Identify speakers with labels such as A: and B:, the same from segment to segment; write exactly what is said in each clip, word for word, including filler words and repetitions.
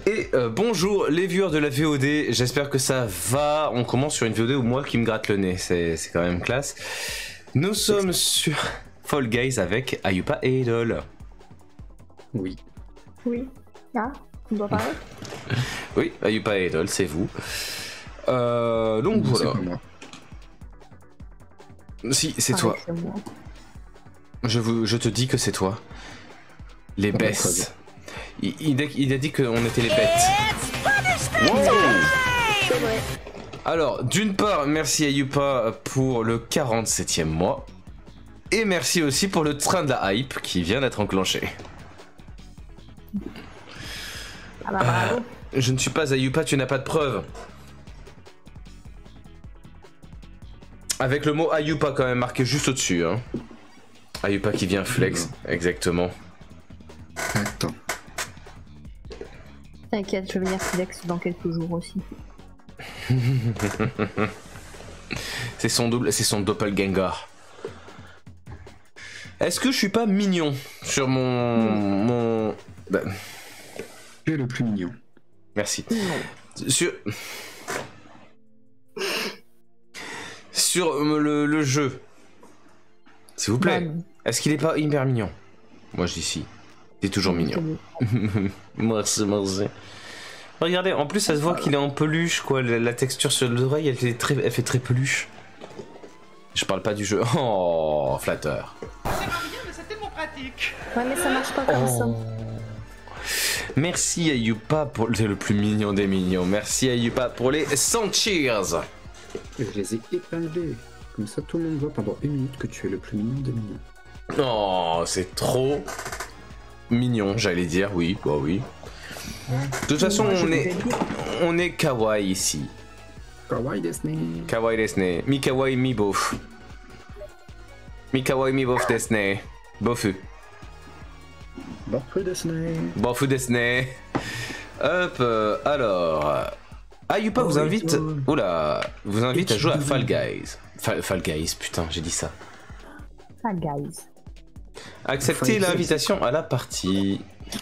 A: Et euh, bonjour les viewers de la V O D, j'espère que ça va. On commence sur une V O D où moi qui me gratte le nez, c'est quand même classe. Nous sommes sur Fall Guys avec Ayupa et Idol.
B: Oui.
C: Oui. Ah, on doit parler.
A: Oui, Ayupa et Idol, c'est vous. Euh, donc
B: Non,
A: voilà.
B: c'est pas moi.
A: Si, c'est
C: Ah,
A: toi.
C: c'est moi.
A: Je, vous, je te dis que c'est toi. Les
B: Oh,
A: bestes. Il, il, a, il a dit qu'on était les bêtes. Wow.
C: C'est vrai.
A: Alors, d'une part, merci Ayupa pour le quarante-septième mois. Et merci aussi pour le train de la hype qui vient d'être enclenché.
C: Ah bah bravo.
A: Euh, je ne suis pas Ayupa, tu n'as pas de preuve. Avec le mot Ayupa quand même marqué juste au-dessus. Hein. Ayupa qui vient flex, exactement.
B: Attends.
C: T'inquiète, je vais venir flex dans quelques jours aussi.
A: C'est son double, c'est son doppelganger. Est-ce que je suis pas mignon sur mon... mon... Bah,
B: Tu es le plus mignon.
A: merci. Sur... Sur le, le jeu. S'il vous plaît.
C: Non.
A: Est-ce qu'il est pas hyper mignon? Moi je dis si. T'es toujours mignon. Merci, merci. Regardez, en plus ça se voit qu'il est en peluche quoi. La, la texture sur l'oreille elle, fait très- elle fait très peluche. Je parle pas du jeu. Oh, flatteur.
D: C'est merveilleux, mais c'est tellement pratique.
C: Ouais, mais ça marche pas comme ça.
A: Oh. Merci Ayupa pour le, le plus mignon des mignons. Merci Ayupa pour les cent cheers.
B: Je les ai épinglés. Comme ça, tout le monde voit pendant une minute que tu es le plus mignon des mignons.
A: Oh, c'est trop mignon, j'allais dire, oui, bah oui. De toute façon,
C: Moi, je
A: on est,
C: vais dire.
A: on est kawaii ici.
B: Kawaii desu.
A: Kawaii desu. Mi kawaii mi bof. Mi kawaii mi bof desu. Bofu.
B: Bofu desu.
A: Bofu desu. Hop, euh, alors. Ayupa vous
B: Oh,
A: invite.
B: Idol.
A: Oula, vous invite à jouer à
B: Idol.
A: Fall Guys. Fall, Fall Guys, putain, j'ai dit ça.
C: Ah, guys.
A: Acceptez
B: Fall Guys.
A: l'invitation à la partie.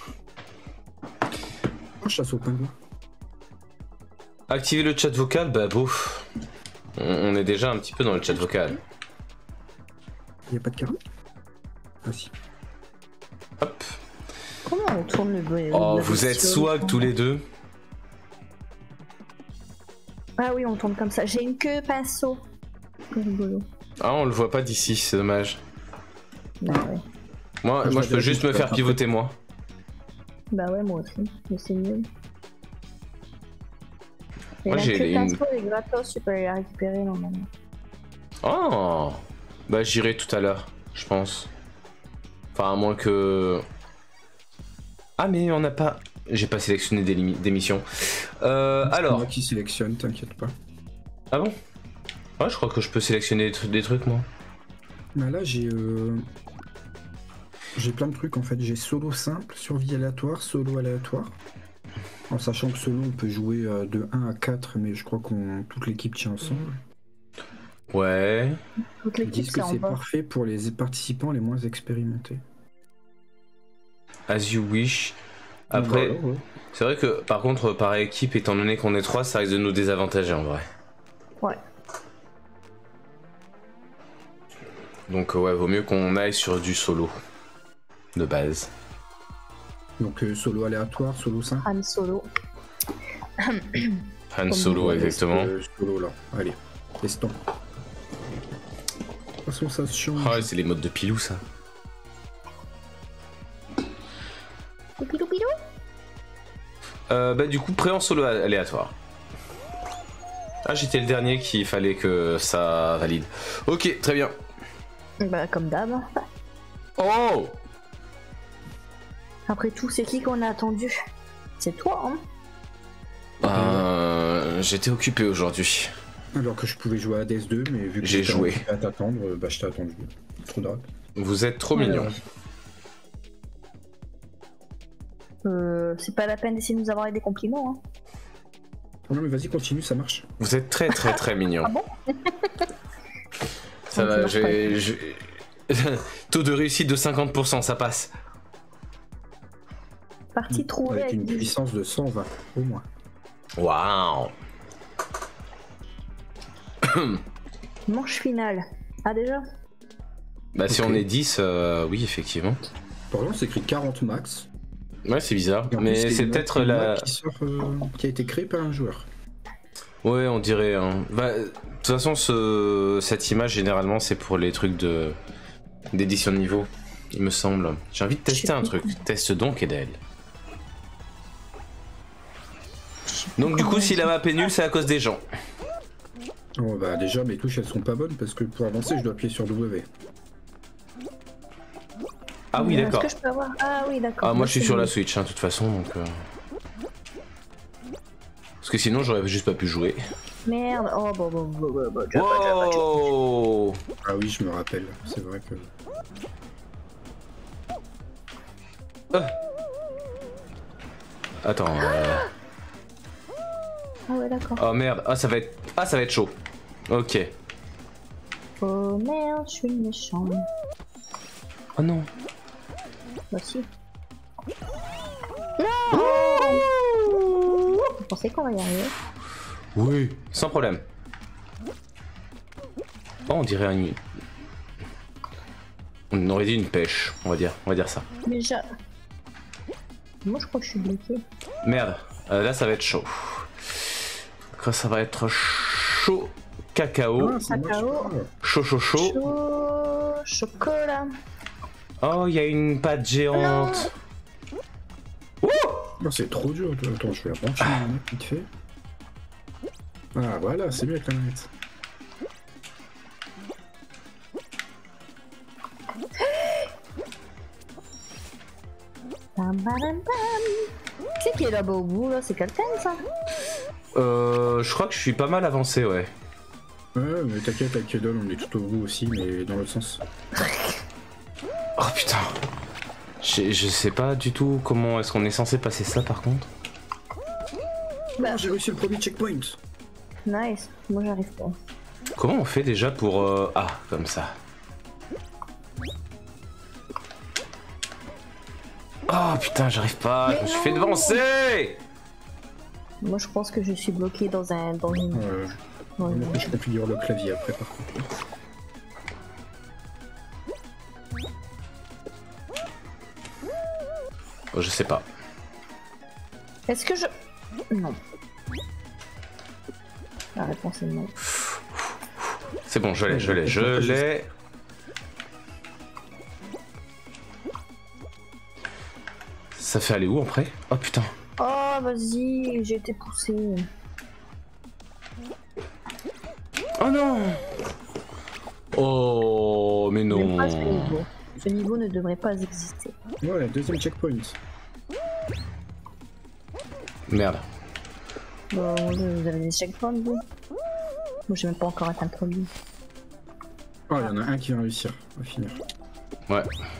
B: Oh, chasse au pingouin.
A: Activer le chat vocal, bah bouf. On, on est déjà un petit peu dans le chat vocal.
B: Y'a pas de carotte? Ah si.
A: Hop.
C: Comment on tourne le bruit?
A: Oh, vous êtes swag tous les deux.
C: Ah oui, on tourne comme ça. J'ai une queue pinceau. C'est rigolo.
A: Ah, on le voit pas d'ici, c'est dommage.
C: Bah ouais.
A: Moi,
B: Ah, je
A: moi je peux
B: l'avais
A: juste
B: dit
A: me
B: tout à
A: faire
B: l'heure.
A: pivoter moi.
C: Bah ouais, moi aussi. Mais c'est mieux. Et
A: Moi,
C: la
A: j'ai
C: queue
A: une-
C: pinceau, les gratos, tu peux aller la récupérer normalement.
A: Oh. Bah j'irai tout à l'heure, je pense. Enfin, à moins que... Ah, mais on n'a pas... J'ai pas sélectionné des, limi- des missions. Euh,
B: C'est
A: alors...
B: moi qui sélectionne, t'inquiète pas.
A: Ah bon? Ouais, je crois que je peux sélectionner des, trucs- des trucs, moi.
B: Bah là, j'ai... Euh... J'ai plein de trucs en fait. J'ai solo simple, survie aléatoire, solo aléatoire. En sachant que solo, on peut jouer euh, de un à quatre, mais je crois qu'on toute l'équipe tient ensemble.
A: Ouais.
C: Toute
B: Ils
C: l'équipe,
B: disent que
C: c'est en
B: c'est
C: bas.
B: parfait pour les participants les moins expérimentés.
A: As you wish. Après,
B: Voilà, ouais.
A: c'est vrai que par contre, par équipe, étant donné qu'on est trois, ça risque de nous désavantager en vrai.
C: Ouais.
A: Donc euh, ouais, vaut mieux qu'on aille sur du solo. De base.
B: Donc euh, solo aléatoire, solo simple.
C: Han Solo.
A: Han Solo,
B: Ouais,
A: exactement.
B: euh, solo là. Allez, testons. De toute façon, ça se change.
A: Ah ouais, c'est les modes de pilou, ça.
C: Pilou pilou.
A: Euh, bah du coup, prêt en solo a- aléatoire. Ah, j'étais le dernier qu'il fallait que ça valide. Ok, très bien.
C: Bah comme d'hab.
A: Oh!
C: Après tout, c'est qui qu'on a attendu? C'est toi, hein?
A: Euh, J'étais occupé aujourd'hui.
B: Alors que je pouvais jouer à Hades deux, mais vu que
A: J'ai
B: j'étais
A: joué.
B: occupé à t'attendre, euh, bah je t'ai attendu. Trop drôle.
A: Vous êtes trop mignon.
C: Euh, c'est pas la peine d'essayer de nous avoir des compliments, hein.
B: Oh non mais vas-y, continue, ça marche.
A: Vous êtes très très très mignon.
C: Ah bon?
A: Ça
C: On
A: va,
C: te
A: j'ai... j'ai- Taux de réussite de cinquante pour cent, ça passe.
C: Partie trouvée
B: Avec une
C: dix.
B: puissance de cent vingt, au moins.
A: Waouh.
C: Manche finale. Ah déjà?
A: Bah si
B: Ok.
A: on est dix, euh, oui effectivement.
B: Par exemple, c'est écrit quarante max.
A: Ouais c'est bizarre,
B: Et en
A: mais
B: plus,
A: c'est
B: une
A: peut-être
B: map- une
A: la...
B: map Qui, sort, euh, qui a été créée par un joueur.
A: Ouais on dirait... Hein. Bah, de toute façon ce... cette image généralement c'est pour les trucs de d'édition de niveau, il me semble. J'ai envie de tester un truc, teste donc Edel. Donc du coup si la map est nulle c'est à cause des gens.
B: Oh bah déjà mes touches elles sont pas bonnes parce que pour avancer je dois appuyer sur W.
A: Ah oui
C: Euh,
A: d'accord.
C: Est-ce que je peux avoir... Ah oui d'accord.
A: Ah moi je suis
C: C'est
A: sur la
C: bon.
A: Switch hein, de toute façon donc... euh. Parce que sinon j'aurais juste pas pu jouer.
C: Merde. Oh bon bon bon bon bon. je- je- je-
A: Wow.
B: Ah oui je me rappelle, c'est vrai que...
A: Attends... euh.
C: Ah ouais d'accord.
A: Oh merde, ah ça va être... Ah ça va être chaud. Ok.
C: Oh merde, je suis méchant.
A: Oh non.
C: Voici. Non. Vous pensez qu'on va y arriver?
A: Oui, sans problème. Oh, on dirait un... On aurait dit une pêche, on va dire, on va dire ça.
C: Déjà. Moi je crois que je suis bloqué.
A: Merde, euh, là ça va être chaud. Quand ça va être chaud, cacao,
B: Ah, c'est moi,
C: Cacao.
B: je crois.
A: chaud chaud chaud.
C: Chaud, chocolat.
A: Oh, il y a une pâte géante.
B: Oh, c'est trop dur, attends je vais brancher ma manette vite fait. Ah voilà, c'est mieux avec la manette.
C: Bam, bam, bam, bam. C'est qui est là-bas au bout là? C'est quelqu'un ça?
A: Euh, je crois que je suis pas mal avancé, ouais.
B: Ouais mais t'inquiète avec Kedol on est tout au bout aussi mais dans l'autre sens.
A: Oh putain. Je, je sais pas du tout comment est-ce qu'on est censé passer ça par contre.
B: Ah, j'ai réussi le premier checkpoint.
C: Nice. Moi j'arrive pas.
A: Comment on fait déjà pour... euh, Ah, comme ça. Oh putain, j'arrive pas, je me suis fait
C: non.
A: devancer.
C: Moi je pense que je suis bloqué dans un dans une.
B: Ouais,
C: dans une-
B: je configure le clavier après par contre.
A: Oh, je sais pas.
C: Est-ce que je. Non. La réponse est non.
A: C'est bon, je l'ai, je l'ai, je l'ai. Ça fait aller où après? Oh putain.
C: Oh vas-y, j'ai été poussé.
A: Oh non. Oh, mais
C: J'aime pas ce
A: non.
C: niveau. Ce niveau ne devrait pas exister.
B: Voilà, deuxième checkpoint.
A: Merde.
C: Bon, vous avez des checkpoints vous? Moi j'ai même pas encore atteint le premier.
B: Oh, il y en a un qui va réussir à finir.
A: Ouais.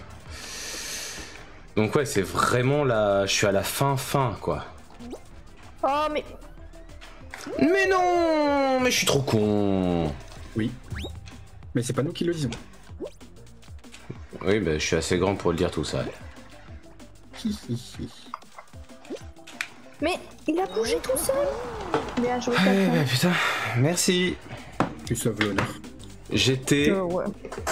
A: Donc ouais, c'est vraiment la... Je suis à la fin fin, quoi.
C: Oh mais.
A: Mais non. Mais je suis trop con.
B: Oui. Mais c'est pas nous qui le disons.
A: Oui, bah je suis assez grand pour le dire tout ça.
C: Mais il a bougé tout seul. Bien joué
A: Ah,
C: quelqu'un.
A: bah, putain, merci.
B: Tu sauves l'honneur.
A: J'étais...
C: Euh, ouais.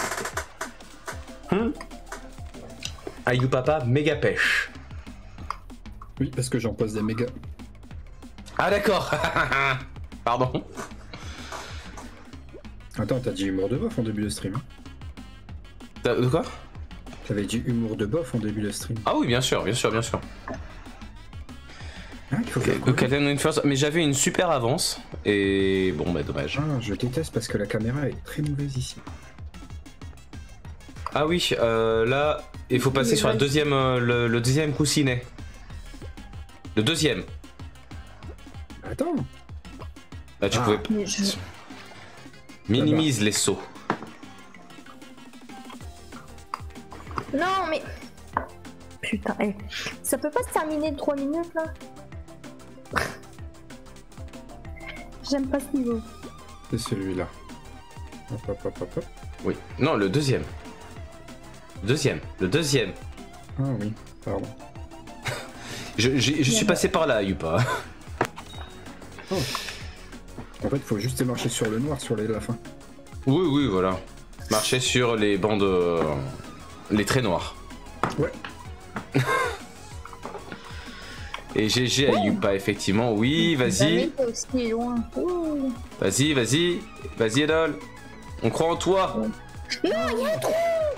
A: Hmm Ayou papa, méga pêche.
B: Oui, parce que j'en pose des méga.
A: Ah d'accord. Pardon.
B: Attends, t'as dit humour de bof en début de stream. Hein.
A: T'as- De quoi?
B: T'avais dit humour de bof en début de stream.
A: Ah oui, bien sûr, bien sûr, bien sûr.
B: Hein, il faut faire
A: Ok,
B: quoi
A: ok, then une first- mais j'avais une super avance et bon bah dommage.
B: Ah, je déteste parce que la caméra est très mauvaise ici.
A: Ah oui, euh, là il faut passer
C: Mais
A: sur la
C: vas-y.
A: deuxième, euh, le, le deuxième coussinet. Le deuxième.
B: Attends.
A: Là tu
B: Ah.
A: pouvais
C: Mais je.
A: minimise les sauts.
C: Non mais. Putain, eh. Ça peut pas se terminer de trois minutes là? J'aime pas ce niveau.
B: C'est celui-là. Hop, hop, hop, hop, hop.
A: Oui. Non, le deuxième. Deuxième. Le deuxième.
B: Ah oui, pardon.
A: Je, je, je suis passé par là, Yupa.
B: Oh. En fait, il faut juste marcher sur le noir sur les la fin.
A: Oui, oui, voilà. Marcher sur les bandes... euh, les traits noirs.
B: Ouais.
A: Et G G à Yupa, effectivement. Oui, vas-y.
C: Aussi loin. Ouh.
A: Vas-y, vas-y. Vas-y, Edol. On croit en toi.
C: Non, il y a un trou.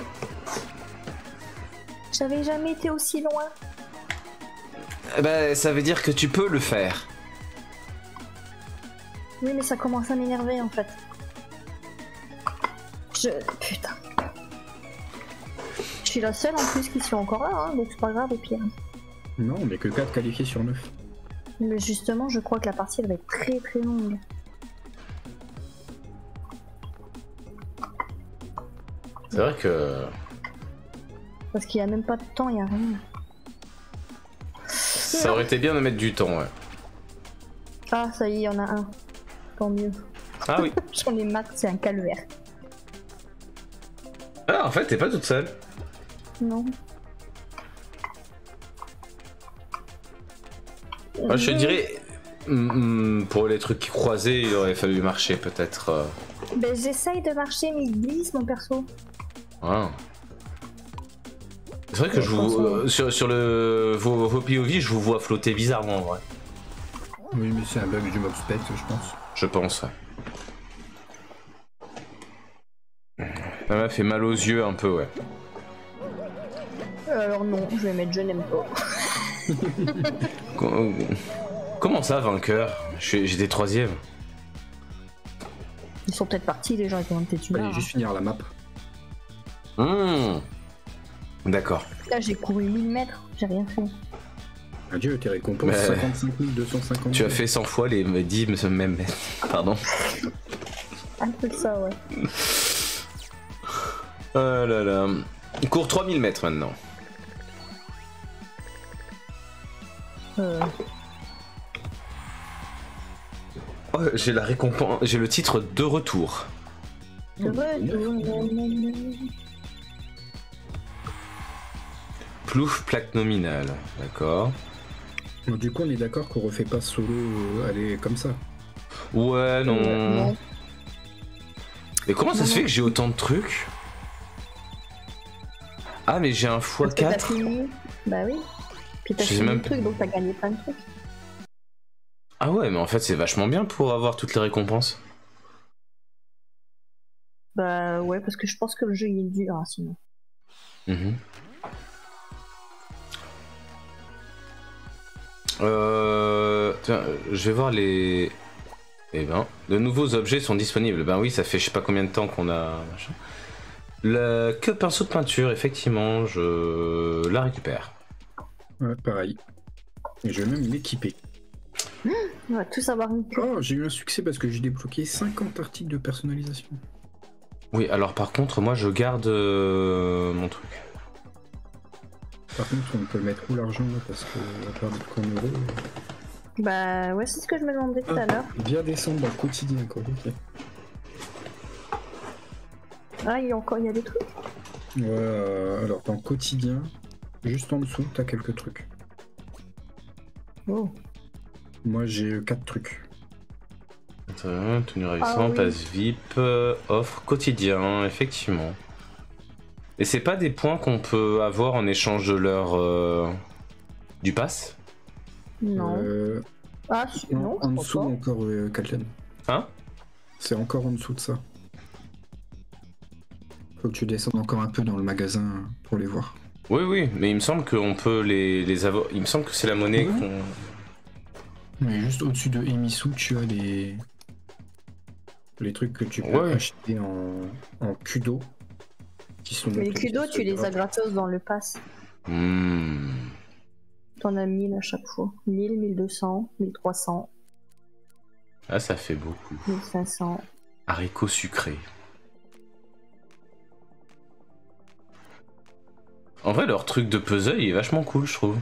C: J'avais jamais été aussi loin.
A: Eh ben, ça veut dire que tu peux le faire.
C: Oui, mais ça commence à m'énerver en fait. Je... Putain. Je suis la seule en plus qui suis encore là, hein, donc c'est pas grave au pire.
B: Non, on est que quatre qualifiés sur neuf.
C: Mais justement, je crois que la partie elle va être très très longue.
A: C'est vrai que...
C: Parce qu'il y a même pas de temps, il y a rien.
A: Ça aurait été bien de mettre du temps, ouais.
C: Ah, ça y est, il y en a un. Tant mieux.
A: Ah oui.
C: J'en ai marre, c'est un calvaire.
A: Ah, en fait, t'es pas toute seule.
C: Non.
A: Moi, je te dirais, mm, mm, pour les trucs croisés, il aurait fallu marcher peut-être. Euh...
C: Ben, j'essaye de marcher, mais il glisse mon perso.
A: Ah. C'est vrai que je vous, euh, sur, sur le, vos, vos P O V, je vous vois flotter bizarrement en vrai.
B: Oui, mais c'est un bug du mob-spec, je pense.
A: Je pense, ouais. Ça m'a fait mal aux yeux un peu, ouais.
C: Alors non, je vais mettre je n'aime pas.
A: Comment ça, vainqueur? J'étais troisième.
C: Ils sont peut-être partis, les gens étaient peut-être une
B: Allez, juste finir la map.
A: Mmh. D'accord.
C: Là, j'ai couru mille mètres, j'ai rien fait.
B: Adieu, tes récompenses,
A: Mais...
B: cinquante-cinq mille deux cent cinquante.
A: Tu as fait cent fois les dix mêmes. Pardon.
C: Un peu ça, ouais.
A: Oh là là. Il court trois mille mètres maintenant.
C: Euh...
A: Oh, j'ai la récompense, j'ai le titre de retour. Plouf, plaque nominale, d'accord.
B: Donc, du coup, on est d'accord qu'on refait pas solo, euh, aller comme ça.
A: Ouais, non.
C: Euh, non.
A: Mais comment ça
C: non,
A: se
C: non.
A: fait que j'ai autant de trucs? Ah, mais j'ai un fois
C: Parce que t'as
A: quatre.
C: fini. Bah oui. Puis t'as
A: Je sais
C: fini
A: même
C: le truc, donc t'as gagné plein de trucs.
A: Ah ouais, mais en fait, c'est vachement bien pour avoir toutes les récompenses.
C: Bah ouais, parce que je pense que le jeu il est dur, hein, sinon.
A: Mmh. Euh... Tiens, je vais voir les... Eh ben, de nouveaux objets sont disponibles. Ben oui, ça fait je sais pas combien de temps qu'on a... machin. Le que pinceau de peinture, effectivement, je la récupère.
B: Ouais, pareil. Et je vais même l'équiper.
C: On va tous avoir une queue.
B: Oh, j'ai eu un succès parce que j'ai débloqué cinquante articles de personnalisation.
A: Oui, alors par contre, moi je garde euh, mon truc.
B: Par contre, on peut mettre où l'argent là parce qu'on va perdre qu'en euros.
C: Bah ouais, c'est ce que je me demandais tout à
B: Ah,
C: l'heure.
B: bien descendre dans le quotidien quoi. Ok.
C: Ah, il y a encore il y a des trucs.
B: Ouais, euh, alors dans le quotidien, juste en dessous, t'as quelques trucs.
C: Oh.
B: Moi j'ai quatre trucs.
A: Attends, tenue ravissante,
C: Ah oui.
A: passe V I P, euh, offre quotidien, effectivement. Et c'est pas des points qu'on peut avoir en échange de leur euh, du pass?
C: Non.
B: Euh,
C: Ah si-
B: non,
C: non,
B: en
C: je
B: dessous
C: crois
B: encore, euh, Katlen.
A: Hein?
B: C'est encore en dessous de ça. Faut que tu descendes encore un peu dans le magasin pour les voir.
A: Oui, oui, mais il me semble qu'on peut les, les avoir. Il me semble que c'est la monnaie
B: Ouais.
A: qu'on.
B: Mais juste au-dessus de Emisu, tu as les les trucs que tu peux
A: Ouais.
B: acheter en, en kudo. Qui sont
C: pas. Mais les
B: donc
C: kudos,
B: pièces
C: tu les as
B: gratuites.
C: gratos dans le pass.
A: Hmm.
C: T'en as mille à chaque fois. mille, mille deux cents, mille trois cents,
A: Ah, ça fait beaucoup.
C: mille cinq cents.
A: Haricots sucrés. En vrai, leur truc de puzzle il est vachement cool, je trouve.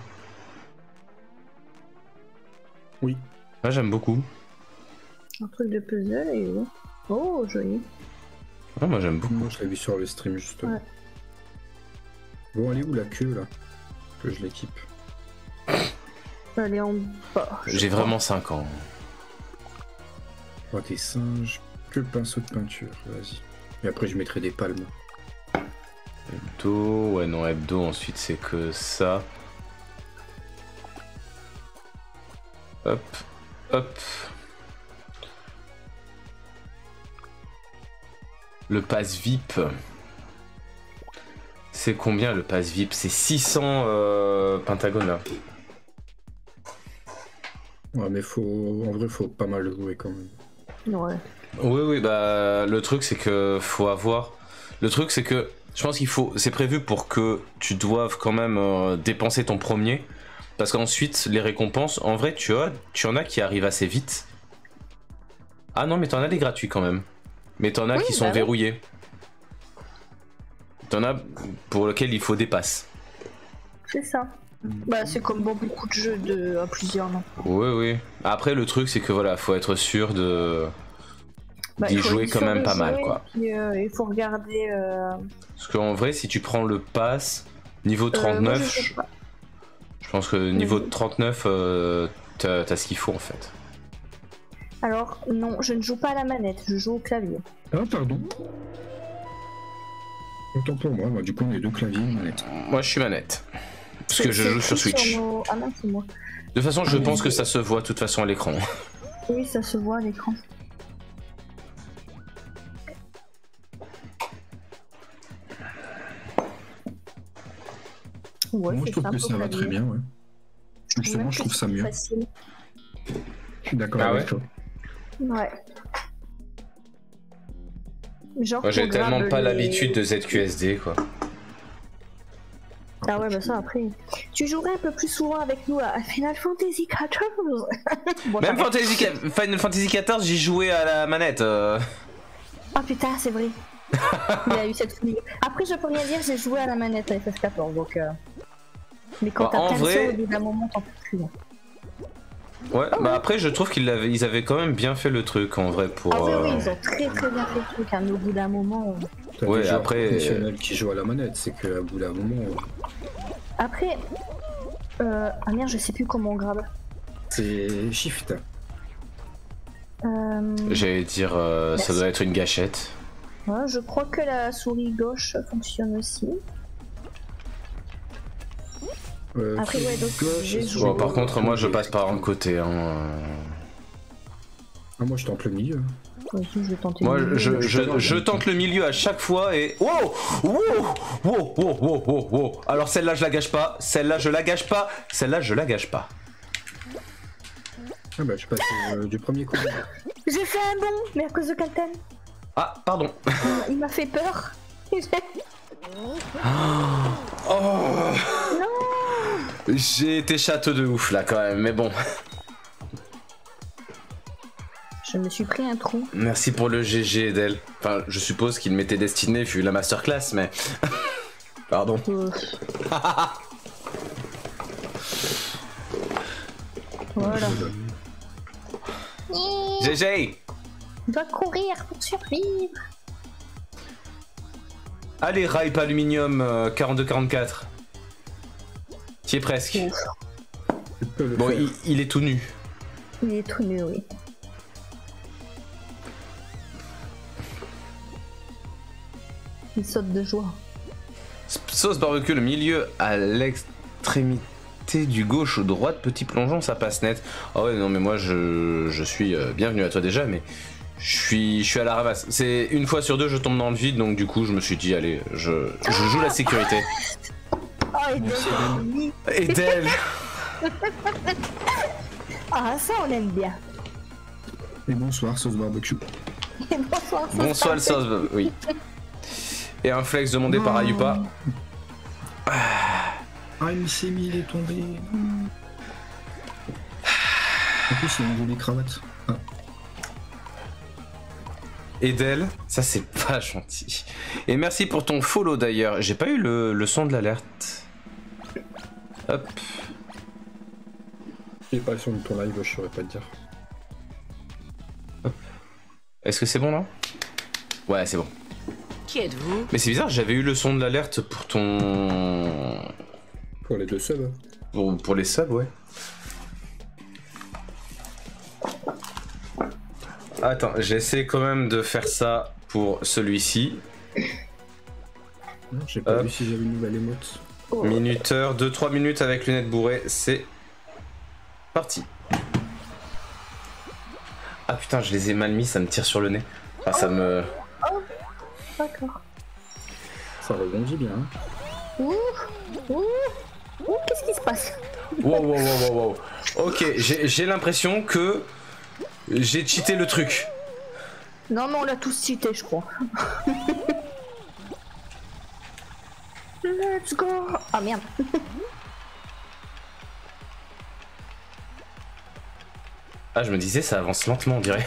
B: Oui.
A: Moi, j'aime beaucoup.
C: Un truc de puzzle et oh, oh joli.
A: Ouais, moi, j'aime beaucoup.
B: Moi je l'ai vu sur le stream justement.
C: Ouais.
B: Bon, elle est où la queue là? Que je l'équipe.
C: Elle est en bas.
A: J'ai vraiment cinq ans.
B: Oh, t'es singe. Que le pinceau de peinture, vas-y. Et après, je mettrai des palmes.
A: Hebdo, ouais, non, hebdo, ensuite c'est que ça. Hop, hop. Le pass V I P. C'est combien le pass V I P? C'est six cents euh, pentagones là.
B: Ouais, mais faut. En vrai, faut pas mal le jouer quand même.
C: Ouais.
A: Oui, oui, bah le truc c'est que faut avoir. Le truc c'est que je pense qu'il faut. C'est prévu pour que tu doives quand même euh, dépenser ton premier. Parce qu'ensuite, les récompenses, en vrai, tu as, tu en as qui arrivent assez vite. Ah non, mais t'en as des gratuits quand même. Mais t'en as
C: Oui,
A: qui sont
C: bah oui.
A: verrouillés. T'en as pour lesquels il faut des passes.
C: C'est ça. Bah, c'est comme dans beaucoup de jeux de... à plusieurs, non.
A: Oui, oui. Après, le truc, c'est que voilà, faut être sûr de
C: Bah,
A: d'y
C: il faut
A: jouer
C: être
A: quand
C: sûr
A: même
C: de
A: pas mal,
C: jouer,
A: quoi.
C: Puis, euh, il faut regarder. Euh...
A: Parce qu'en vrai, si tu prends le pass niveau
C: euh, moi,
A: trente-neuf,
C: je sais
A: je,
C: pas.
A: je pense que niveau
C: Vas-y.
A: trente-neuf, euh, t'as t'as ce qu'il faut en fait.
C: Alors, non, je ne joue pas à la manette, je joue au clavier.
B: Ah, pardon. Autant pour moi, moi, du coup, on est deux claviers et une manette.
A: Moi, je suis manette. Parce que je
C: C'est
A: joue sur
C: écrit
A: Switch.
C: nos- Ah non, c'est moi.
A: De toute façon, je
B: Ah,
A: pense
B: oui.
A: que ça se voit de toute façon à l'écran.
C: Oui, ça se voit à l'écran. Ouais,
B: Moi, je
C: c'est
B: trouve
C: simple
B: que
C: au
B: ça va
C: clavier.
B: très bien, ouais.
C: Je trouve
B: Justement,
C: même
B: je
C: que
B: trouve
C: c'est
B: ça
C: plus
B: mieux.
C: facile.
B: Je suis d'accord
A: Ah
B: avec
A: ouais
B: toi.
C: Ouais. Genre,
A: Moi, j'ai
C: qu'on
A: tellement
C: grabe
A: pas
C: les-
A: l'habitude de Z Q S D, quoi.
C: Ah ouais, bah ça après. Tu jouerais un peu plus souvent avec nous à Final Fantasy quatorze. Bon,
A: Même
C: t'arrêtes.
A: Fantasy, Final Fantasy quatorze, j'y jouais à la manette. euh.
C: Ah putain, c'est vrai. Il a eu cette folie. Après, je peux rien dire, j'ai joué à la manette à F F quatorze, donc. Euh... Mais quand
A: Bah,
C: t'as
A: en
C: plein de
A: vrai-
C: sauts, au bout d'un moment, t'en peux plus. hein.
A: Ouais, bah après, je trouve qu'ils avaient, ils avaient quand même bien fait le truc en vrai pour.
C: Ah oui, oui,
A: euh,
C: ils ont très très bien fait le truc, hein, mais au bout d'un moment. euh,
B: T'as
A: Ouais,
B: des joueurs
A: après,
B: professionnels qui jouent à la manette, c'est qu'à bout d'un moment,
C: Après. Euh... Ah merde, je sais plus comment on grabe.
B: c'est shift.
C: Euh...
A: J'allais dire, euh, ça
C: Merci.
A: doit être une gâchette.
C: Ouais, je crois que la souris gauche fonctionne aussi.
B: Euh,
C: Après, ouais, donc,
B: gauche,
C: j'ai
B: sur-
C: joué.
A: Bon, par contre, moi, je passe par un côté. Hein. euh.
B: Ah, moi, je tente le milieu.
C: Ouais, si, je vais tenter.
A: Moi,
C: le milieu,
A: je,
C: mais-
A: je, je tente le milieu à chaque fois et. Wow! Wow! Wow! Wow! Wow! Wow! Wow! Alors, celle-là, je la gâche pas. Celle-là, je la gâche pas. Celle-là, je la gâche pas.
B: Ah, bah, je passe euh, du premier coup.
C: J'ai fait un bond, mais à cause de Calten.
A: Ah, pardon.
C: Il m'a fait peur.
A: Oh! J'ai été château de ouf là quand même, mais bon.
C: Je me suis pris un trou.
A: Merci pour le G G d'elle. Enfin, je suppose qu'il m'était destiné vu la masterclass, mais. Pardon.
C: Euh. Voilà.
A: G G!
C: On doit courir pour survivre.
A: Allez, Ripe Aluminium euh, quarante-deux quarante-quatre. T'y es presque.
C: Ouf.
B: Tu peux le
A: Bon,
B: faire.
A: il, il est tout nu.
C: Il est tout nu, oui. Il saute de joie.
A: Sauce barbecue, le milieu à l'extrémité du gauche ou droite, petit plongeon, ça passe net. Ah ouais, non, mais moi je, je suis euh, bienvenue à toi déjà, mais je suis, je suis à la ramasse. C'est une fois sur deux, je tombe dans le vide, donc du coup, je me suis dit, allez, je, je joue la sécurité.
C: Oh, et donc,
A: Et d'elle.
C: ah, ça, on aime bien.
B: Et bonsoir, sauce barbecue.
C: Et bonsoir, ça
A: Bonsoir le
C: se passe.
A: sauce, oui. Et un flex demandé par Ayupa.
B: Ah, mais c'est mis, il est tombé. En plus, il a enlevé les cravates. Ah.
A: Et d'elle, ça c'est pas gentil. Et merci pour ton follow d'ailleurs. J'ai pas eu le, le son de l'alerte. Hop.
B: J'ai pas le son de ton live, je saurais pas te dire.
A: Est-ce que c'est bon là? Ouais, c'est bon.
D: Qui êtes-vous?
A: Mais c'est bizarre, j'avais eu le son de l'alerte pour ton.
B: Pour les deux subs.
A: Pour, pour les subs, ouais. attends, j'essaie quand même de faire ça pour celui-ci.
B: J'ai pas
A: Hop.
B: vu si j'avais une nouvelle émote.
C: Oh.
A: Minuteur, deux trois minutes avec lunettes bourrées, c'est parti. Ah putain, je les ai mal mis, ça me tire sur le nez. Ah, ça me...
C: D'accord.
B: Ça rebondit bien. Hein.
C: Ouh, ouh, ouh, qu'est-ce qui se passe?
A: Wow, wow, wow, wow, wow. Ok, j'ai j'ai l'impression que j'ai cheaté le truc.
C: Non, mais on l'a tous cité, je crois. Let's go. Ah merde.
A: Ah, je me disais, ça avance lentement, on dirait.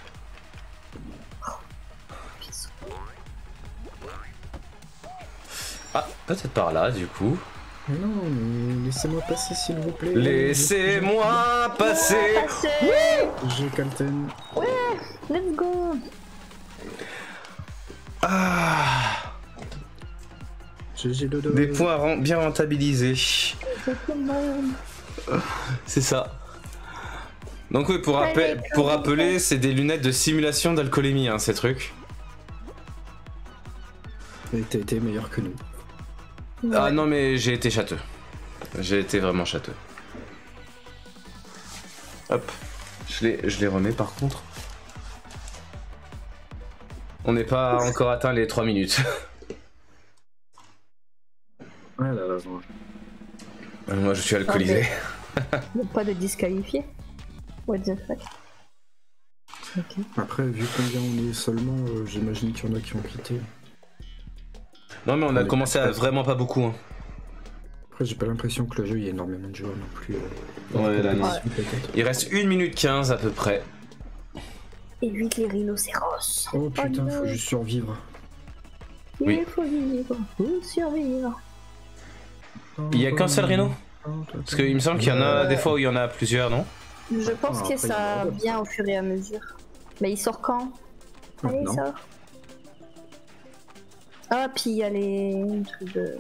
A: Ah, peut-être par là, du coup.
B: Mais non, mais laissez-moi passer s'il vous plaît.
A: Laissez-moi passer.
C: Passez.
B: J'ai Calten.
C: Let's go.
A: Ah,
B: J'ai Dodo.
A: des points ren- bien rentabilisés. C'est ça. Donc oui, pour, rappel- pour rappeler, c'est des lunettes de simulation d'alcoolémie, hein, ces trucs.
B: Mais t'as été meilleur que nous.
A: Ah non, mais j'ai été châteux. J'ai été vraiment châteux. Hop. Je les, je les remets par contre. On n'est pas encore atteint les trois minutes.
B: Ouais, elle a raison.
A: Moi, je suis alcoolisé.
C: Y'a pas de disqualifié. What the fuck. Ok.
B: Après, vu combien on est seulement, euh, j'imagine qu'il y en a qui ont quitté.
A: Non, mais on a commencé à vraiment pas beaucoup. Hein.
B: Après, j'ai pas l'impression que le jeu, il y a énormément de joueurs non plus. euh,
A: Ouais, là, non.
B: peut-être.
A: Il reste une minute quinze à peu près.
C: Évite les rhinocéros.
B: Oh putain,
C: Oh
B: faut
C: non.
B: juste survivre.
A: Oui.
C: Il faut vivre. Faut survivre.
A: Il y a qu'un seul rhino? Parce qu'il me semble qu'il y en a des fois où il y en a plusieurs, non?
C: Je pense
B: Ah,
C: que
B: après, il y en
C: ça
B: a
C: vient au fur et à mesure. Mais il sort quand? Allez, il
B: Maintenant.
C: sort. Ah, puis il y a les trucs de...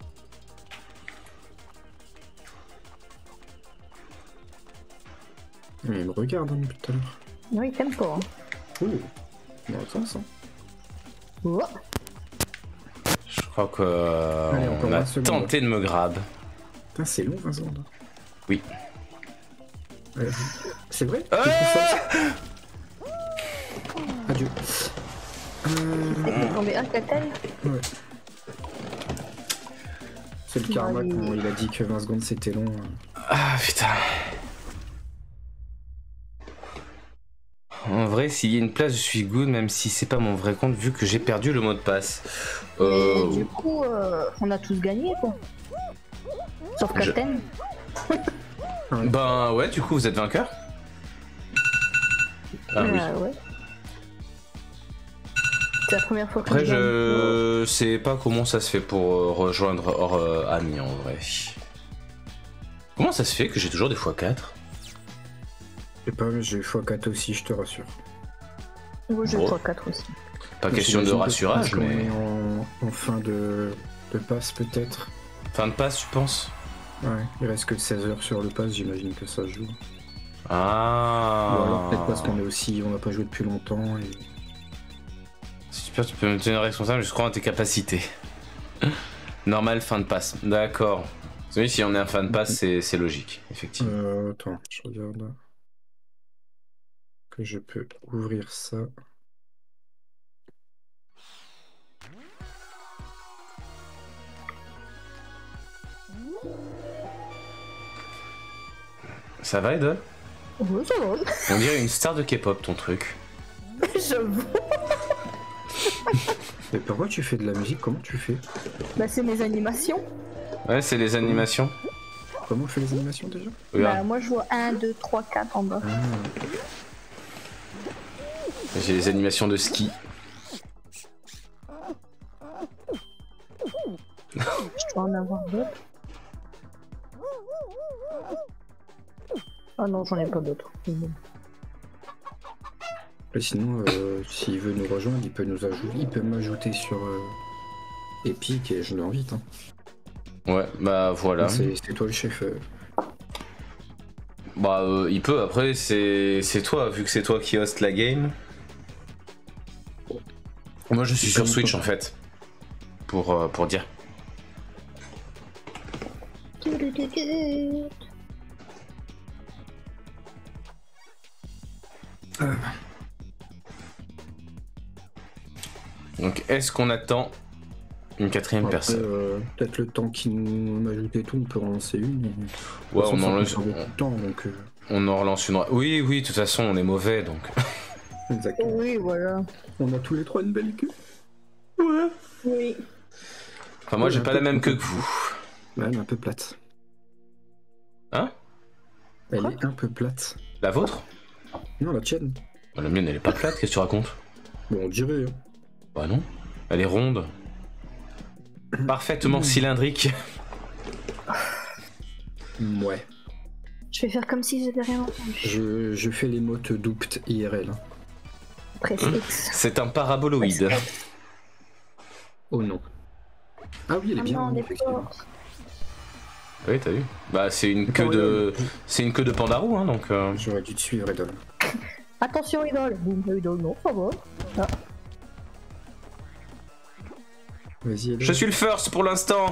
B: Mais il me regarde hein, depuis tout à l'heure.
C: Non, il t'aime pas. Hein.
B: Oh, dans le sens, hein.
C: Oh.
A: Je crois que euh,
B: Allez, encore
A: on a
B: vingt secondes.
A: tenté de me grab.
B: Putain, c'est long, vingt secondes.
A: Oui.
B: Ouais, c'est vrai
A: Ah
B: C'est pour ça Adieu. Euh...
C: T'es tombé un catel?
B: Ouais. C'est le karma
C: Ouais,
B: quand
C: il-
B: il a dit que vingt secondes c'était long. hein.
A: Ah putain. En vrai, s'il y a une place, je suis good, même si c'est pas mon vrai compte, vu que j'ai perdu le mot de passe. Euh...
C: Mais du coup, euh, on a tous gagné, quoi. Sauf
A: Je-
C: Captain.
A: Ben ouais, du coup, vous êtes vainqueur. Ah oui.
C: Euh, ouais. C'est la première fois que
A: Après,
C: je gagne.
A: je sais pas comment ça se fait pour euh, rejoindre hors euh, ami en vrai. Comment ça se fait que j'ai toujours des fois quatre?
B: Je sais pas, mais j'ai eu fois quatre aussi, je te rassure.
C: Moi, j'ai
A: Bon.
C: trois quatre aussi.
A: Pas question de
B: J'imagine que
A: rassurage,
B: quand on
A: mais.
B: est en, en fin de, de passe peut-être.
A: Fin de passe, tu penses?
B: Ouais, il reste que seize heures sur le pass, j'imagine que ça se joue.
A: Ah.
B: Ou alors peut-être parce qu'on est aussi, on n'a pas joué depuis longtemps et...
A: Super, tu peux me tenir responsable, je crois, en tes capacités. Normal, fin de passe. D'accord. Oui, si on est un fan de passe, c'est c'est logique, effectivement.
B: Euh, attends, je regarde. Que je peux ouvrir ça.
A: Ça va, Ed?
C: Ouais, ça va.
A: On dirait une star de K-pop, ton truc.
C: J'avoue.
B: Mais pourquoi tu fais de la musique? Comment tu fais?
C: Bah, c'est mes animations.
A: Ouais, c'est les animations.
B: Comment on fait les animations déjà?
A: Regarde,
C: Bah, moi, je vois un, deux, trois, quatre en bas.
B: Ah,
A: j'ai les animations de ski.
C: Je dois en avoir d'autres. Ah non, j'en ai pas d'autres.
B: et sinon, euh, s'il veut nous rejoindre, il peut nous ajouter, il peut m'ajouter sur euh, Epic et je l'invite. Hein.
A: Ouais, bah voilà.
B: C'est c'est toi le chef. euh.
A: Bah, euh, il peut, après, c'est c'est toi, vu que c'est toi qui host la game. Moi, je suis sur Switch, en fait. Pour, euh, pour dire.
B: Euh,
A: Donc, est-ce qu'on attend une quatrième
B: après,
A: personne?
B: euh, peut-être le temps qu'il nous m'ajoute et tout, on peut en lancer une. Et...
A: Ouais,
B: De toute
A: on
B: façon,
A: en
B: ça
A: lance.
B: conserve beaucoup de temps, donc. Euh...
A: On en relance une. Oui, oui, de toute façon, on est mauvais, donc.
B: Exactement.
C: Oui, voilà.
B: On a tous les trois une belle queue.
A: Ouais.
C: Oui.
A: Enfin, moi, j'ai pas la même queue que vous.
B: Ouais, elle est un peu plate.
A: Hein?
B: Elle
C: Quoi
B: est un peu plate.
A: La vôtre?
B: Non, la tienne.
A: Bah, la mienne, elle est pas plate, qu'est-ce que tu racontes?
B: Bon, on dirait. Hein.
A: Bah non. Elle est ronde. Parfaitement cylindrique.
B: Ouais.
C: Je vais faire comme si j'avais rien entendu.
B: Je, je fais les mots doupt I R L. Hein.
C: Presse X.
A: C'est un paraboloïde.
B: Oh non. Ah oui, elle est
C: Ah
B: bien.
C: non,
B: ronde,
C: des
B: effectivement.
C: porcs.
A: Oui, t'as vu? Bah, c'est une queue de. C'est une queue de pandarou, hein, donc. euh,
B: J'aurais dû te suivre, Edol.
C: Attention, idole. Boum, idole, non, ça va. Ah.
B: Vas-y, Edol.
A: Je suis le first pour l'instant!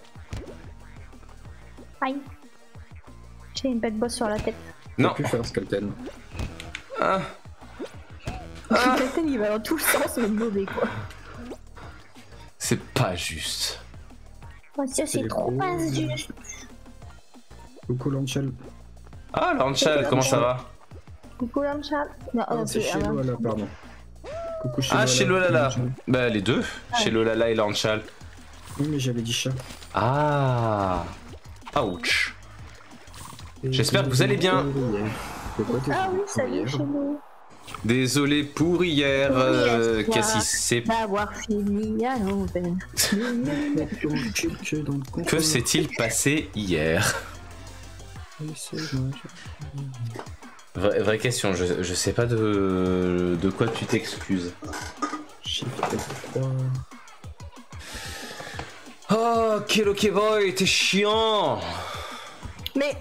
C: Aïe. J'ai une bête bosse sur la tête.
A: Non!
B: Plus faire Skelton.
A: Ah.
C: Ah. Quelqu'un il va dans tout le sens, mais mauvais quoi.
A: C'est pas juste.
C: Oh, ça c'est trop pas juste.
B: Coucou Lanchal.
A: Ah, Lanchal, comment ça va?
C: Coucou Lanchal. Non,
B: Ah,
C: euh,
B: c'est chez
C: ah,
B: Lola, pardon. Coucou chez
A: Ah,
B: Lola.
A: chez Lolala.
B: Lanchal.
A: Bah, les deux.
C: Ah.
A: Chez Lolala et Lanchal.
B: Oui, mais j'avais dit chat.
A: Ah. Ouch. J'espère que vous allez bien.
B: C'est quoi tes
C: Ah oui,
B: pour
C: salut
B: hier
C: chez nous.
A: Désolé pour hier,
C: Pour hier,
A: euh,
C: quoi.
A: Cassis. C'est.
C: D'avoir fini à l'envers.
A: Que s'est-il passé hier? Vraie, vraie question, je, je sais pas de, de quoi tu t'excuses. Oh, Keloke Boy, t'es chiant!
C: Mais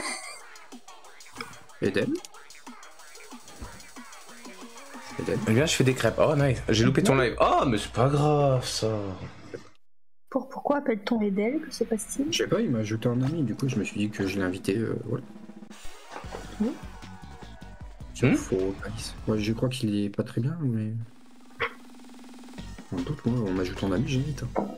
B: Eden Eden
A: Eh bien, je fais des crêpes. Oh, nice. J'ai loupé ton live. Oh, mais c'est pas grave, ça.
C: pour, pourquoi appelle-t-on Edel? Que se passe-t-il?
B: Je sais pas, il m'a ajouté un ami, du coup je me suis dit que je l'ai invité, euh, voilà.
C: Oui.
B: Sur
A: Hmm
B: Faux Alice. Ouais, je crois qu'il est pas très bien, mais... En doute, moi, on m'ajoute en ami, j'invite. Hein.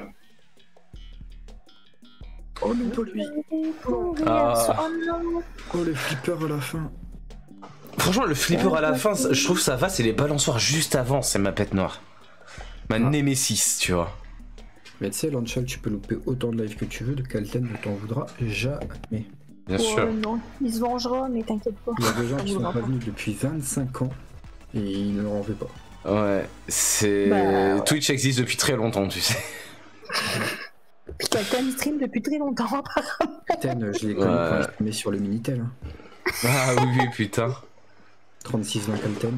B: Oh non, pas lui.
A: Ah.
C: Oh non.
B: Oh, les flippers à la fin.
A: Franchement, le flipper à la fin, ça- je trouve que ça va, c'est les balançoires juste avant, c'est ma bête noire. Ma
B: Ah.
A: némésis, tu vois.
B: Mais tu sais, Lanchal, tu peux louper autant de live que tu veux, de Kalten ne t'en voudra jamais.
A: Bien
C: Ouais,
A: sûr.
C: non, il se vengera, mais t'inquiète pas.
B: Il y a des gens
C: Ça
B: qui sont
C: voudra
B: pas
C: pas.
B: venus depuis vingt-cinq ans et ils ne leur en veulent pas.
A: Ouais, c'est.
C: Bah, ouais.
A: Twitch existe depuis très longtemps, tu sais.
C: Puis quelqu'un il stream depuis très longtemps.
B: Kalten, je l'ai connu
A: Ouais.
B: quand je mets sur le Minitel. Hein.
A: Ah oui, oui, putain.
B: trente-six vingt Kalten.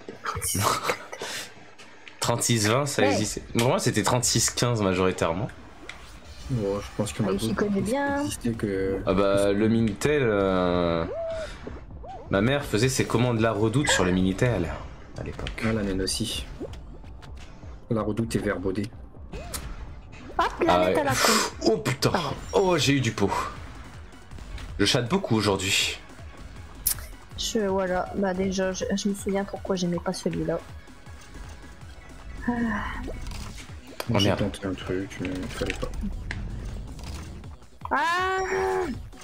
A: trente-six vingt, ça
C: Ouais.
A: existait. Pour moi, c'était trente-six quinze majoritairement.
B: Oh, je pense qu'il y en a
C: Ah, il s'y
B: d'autres
C: connaît
B: qui
C: bien.
B: existaient que...
A: Ah bah, le Minitel. euh, Ma mère faisait ses commandes La Redoute sur le Minitel à l'époque.
B: Ah, la mienne aussi. La Redoute est verbodée.
C: Hop, la
A: Ah
C: nette
A: ouais.
C: à la con.
A: Oh putain! Oh, j'ai eu du pot. Je chatte beaucoup aujourd'hui.
C: Je, voilà, bah déjà, je, je me souviens pourquoi j'aimais pas celui-là.
B: Moi,
A: Oh,
B: j'ai
A: merde.
B: tenté un truc, mais il fallait pas.
C: Ah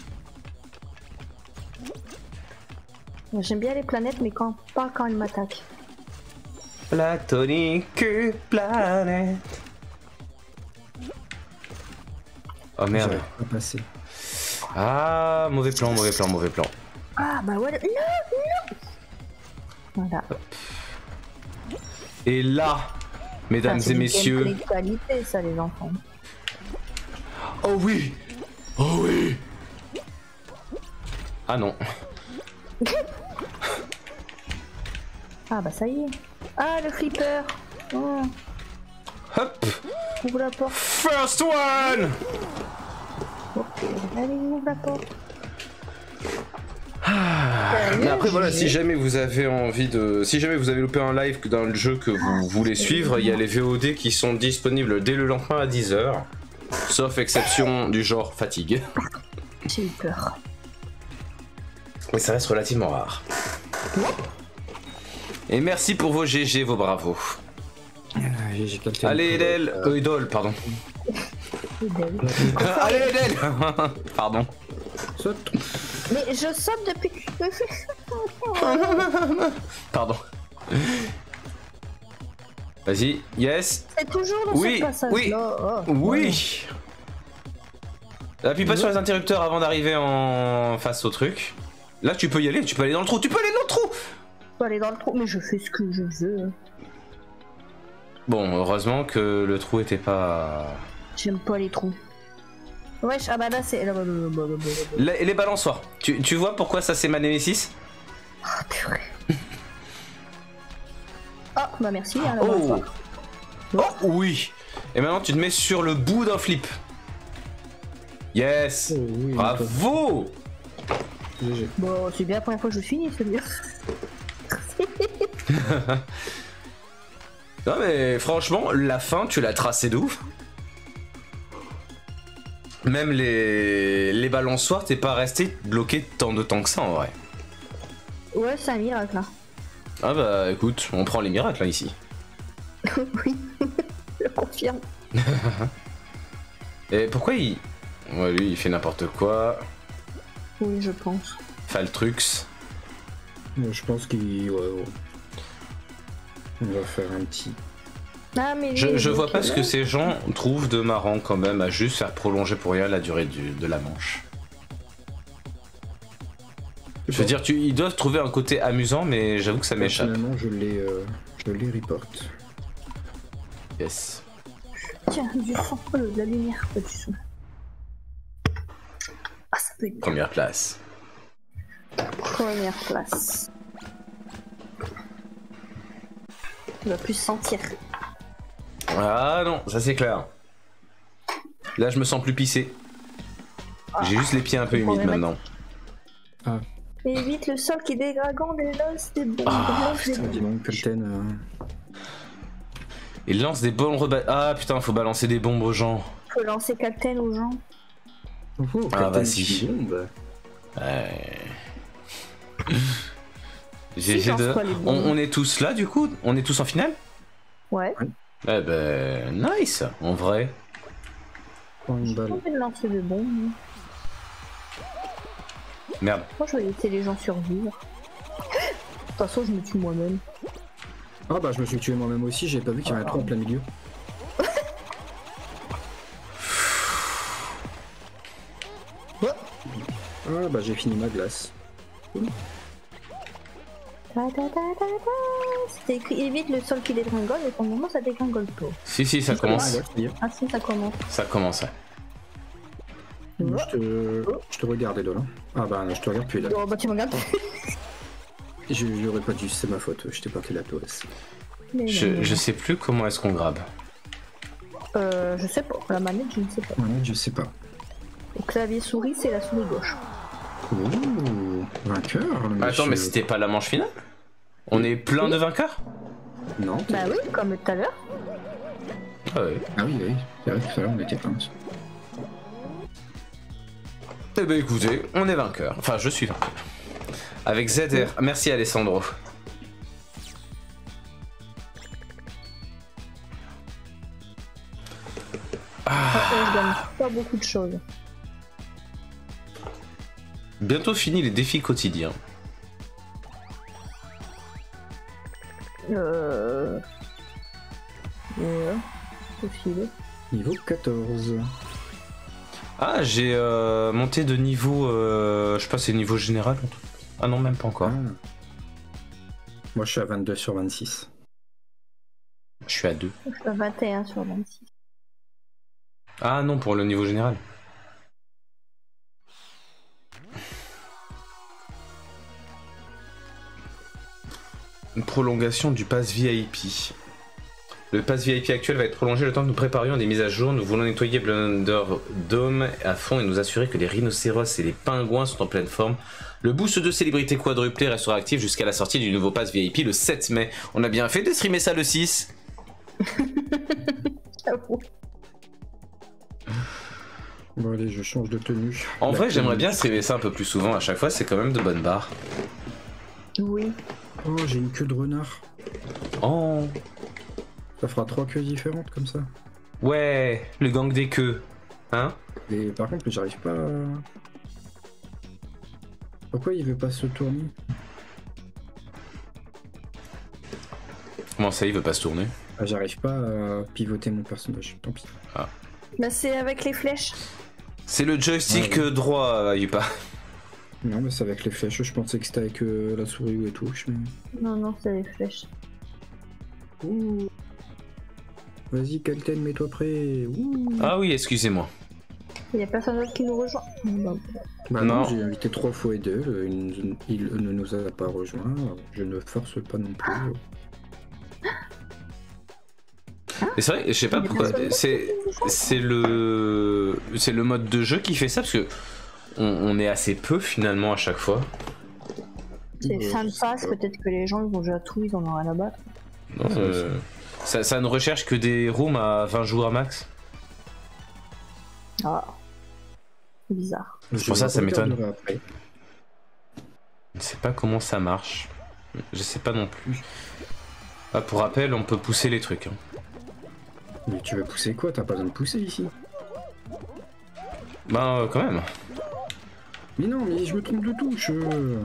C: J'aime bien les planètes, mais quand, pas quand elles m'attaquent.
A: Platonique planète. Oh merde.
B: J'arrive pas à passer.
A: Ah, mauvais plan, mauvais plan, mauvais plan.
C: Ah bah voilà, non, non Voilà.
A: Et là, mesdames
C: Ça, c'est
A: et
C: du
A: messieurs.
C: gameplay de qualité, ça, les enfants.
A: Oh oui! Oh oui! Ah non.
C: Ah bah ça y est. Ah, le flipper. Oh,
A: Hop!
C: ouvre la porte.
A: First one!
C: Ok, allez, ouvre la porte.
A: Ah. Mais après voilà, si jamais vous avez envie de, si jamais vous avez loupé un live dans le jeu que vous voulez suivre, il y a les V O D qui sont disponibles dès le lendemain à dix heures, sauf exception du genre fatigue.
C: J'ai eu peur.
A: Mais ça reste relativement rare. Et merci pour vos G G, vos bravos.
B: Ah, j'ai quelqu'un.
A: Allez Edel, euh, Idol, pardon. Allez Edel. Pardon.
B: Saute.
C: Mais je saute depuis.
A: Pardon. Vas-y, yes.
C: C'est toujours dans
A: Oui,
C: ce passage
A: oui,
C: là. Oh.
A: oui. Appuie pas sur les interrupteurs avant d'arriver en face au truc. Là tu peux y aller, tu peux aller dans le trou, tu peux aller dans le trou.
C: Je peux aller dans le trou, mais je fais ce que je veux.
A: Bon, heureusement que le trou était pas...
C: J'aime pas les trous. Wesh, ah bah là c'est...
A: Les, les balançoires. Tu, tu vois pourquoi ça c'est ma némésis?
C: Ah purée. Oh, bah merci. Hein,
A: Oh. Oh oui. Et maintenant tu te mets sur le bout d'un flip. Yes.
B: Oh, oui,
A: bravo.
B: G G.
C: Bon, c'est bien la première fois que je finis, celui-là.
A: Non mais franchement, la fin tu l'as tracée de ouf. Même les, les balançoires, t'es pas resté bloqué tant de temps que ça en vrai.
C: Ouais, c'est un miracle là.
A: Ah bah écoute, on prend les miracles là ici.
C: Oui, je confirme.
A: Et pourquoi il... Ouais lui il fait n'importe quoi.
C: Oui, je pense.
A: Faltrux.
B: Moi, je pense qu'il... Ouais, ouais. On va faire un petit...
C: Ah, mais
A: Je,
C: oui,
A: je vois
C: donc,
A: pas ce
C: euh,
A: que ces gens trouvent de marrant quand même à juste faire prolonger pour rien la durée du, de la manche. Je veux dire, tu, ils doivent trouver un côté amusant, mais j'avoue que ça m'échappe.
B: Personnellement, je les, euh, je les report.
A: Yes.
C: Tiens, du son, oh, de la lumière, pas du son. Ah, ça peut être bien.
A: Première place.
C: Première place. Tu vas plus sentir.
A: Ah non, ça c'est clair. Là, je me sens plus pissé. J'ai juste les pieds un peu
C: On
A: humides
C: pourrait
A: maintenant.
B: Ah,
C: Évite le sol qui est dégradant, des losses, des bombes.
A: Ah,
C: des losses, des
B: dis
C: bombes.
B: donc, Pelten... Euh...
A: Il lance des bombes reba... Ah putain, faut balancer des bombes aux gens.
C: Faut lancer Captain aux gens.
B: Oh, oh,
A: Ah,
B: Pelten
A: vas-y.
B: qui bombe.
A: Ouais. J'ai,
C: Si,
A: j'ai
C: lance
A: de-
C: pas les
A: on,
C: bombes.
A: on est tous là du coup? On est tous en finale?
C: Ouais.
A: Eh ben, nice, en vrai.
B: Oh, une
C: J'ai
B: balle.
C: envie de lancer des bombes.
A: Merde.
C: Moi, je vais laisser les gens survivre. De toute façon, je me tue moi-même.
B: Ah bah je me suis tué moi-même aussi, j'ai pas vu qu'il y en avait trop en plein milieu. Ah bah j'ai fini ma glace.
C: Ta ta ta ta ta. C'était écrit évite le sol qui dégringole et pour le moment ça dégringole pas.
A: Si, si, ça commence.
B: Ah, ouais, ça y est.
C: Ah si, ça commence.
A: Ça commence, ouais.
B: Moi, je te, je te regarde Edol. Hein. Ah bah non, je te regarde plus là.
C: Oh bah tu me regardes.
B: Je J'aurais pas dû, c'est ma faute, je t'ai parti la touresse.
C: Mais
A: Je,
C: non, mais
A: je
C: non.
A: sais plus comment est-ce qu'on grabe.
C: Euh, je sais pas. La manette, je ne sais pas.
B: Ouais, je sais pas.
C: Le clavier souris, c'est la souris gauche.
B: Ouh, vainqueur le
A: Attends,
B: monsieur.
A: mais c'était pas la manche finale? On est plein de vainqueurs?
B: Non, t'es-
C: Bah oui, comme tout à l'heure.
A: Ah ouais.
B: Ah oui, oui, c'est vrai que tout à l'heure on était plein.
A: Eh ben écoutez, on est vainqueur. Enfin, je suis vainqueur. Avec Z R. Merci Alessandro.
C: Ah, je gagne pas beaucoup de choses.
A: Bientôt fini les défis quotidiens.
C: Euh... Ouais, c'est filé.
B: Niveau quatorze.
A: Ah, j'ai euh, monté de niveau... Euh, je sais pas, c'est niveau général? Ah non, même pas encore.
B: Ah. Moi je suis à vingt-deux sur vingt-six.
A: Je suis à deux.
C: Je suis à vingt et un sur vingt-six.
A: Ah non, pour le niveau général. Une prolongation du pass V I P. Le pass V I P actuel va être prolongé le temps que nous préparions des mises à jour. Nous voulons nettoyer Blunder Dome à fond et nous assurer que les rhinocéros et les pingouins sont en pleine forme. Le boost de célébrité quadruplé restera actif jusqu'à la sortie du nouveau pass V I P le sept mai. On a bien fait de streamer ça le six.
B: Bon allez, je change de tenue.
A: En
B: La
A: vrai, j'aimerais
B: tenue.
A: bien streamer ça un peu plus souvent. À chaque fois, c'est quand même de bonnes barres.
C: Oui.
B: Oh, j'ai une queue de renard.
A: Oh.
B: Ça fera trois queues différentes comme ça.
A: Ouais, le gang des queues. Hein?
B: Et par contre, j'arrive pas à... Pourquoi il veut pas se tourner?
A: Comment ça, il veut pas se tourner?
B: Ah, j'arrive pas à pivoter mon personnage, tant pis.
A: Ah.
C: Bah c'est avec les flèches.
A: C'est le joystick
B: Ah, ouais.
A: droit, Yupa.
B: Non, mais c'est avec les flèches, je pensais que c'était avec euh, la souris ou et tout. Je...
C: Non, non, c'est les flèches.
B: Ouh. Vas-y, Kalten, mets-toi prêt. Ouh.
A: Ah oui, excusez-moi.
C: Il y a personne d'autre qui nous rejoint. Bah,
B: Bah
A: Non.
B: non, j'ai invité trois fois et deux, euh, il, il ne nous a pas rejoints, je ne force pas non plus.
A: Et c'est vrai, je sais pas pourquoi. C'est c'est le c'est le mode de jeu qui fait ça parce que on, on est assez peu finalement à chaque fois.
C: c'est
B: Ouais,
C: fin de
B: je sais
C: passe,
B: pas.
C: peut-être que les gens ils vont jouer à tout, ils en ont rien à battre.
A: Non, euh, ça, ça ne recherche que des rooms à vingt joueurs max.
C: Ah. C'est bizarre.
A: C'est pour ça, ça m'étonne.
B: regarderai après.
A: Je ne sais pas comment ça marche. Je sais pas non plus. Ah, pour rappel, on peut pousser les trucs. Hein.
B: Mais tu veux pousser quoi? T'as pas besoin de pousser ici.
A: Ben euh, quand même.
B: Mais non, mais je me trompe de touche. euh.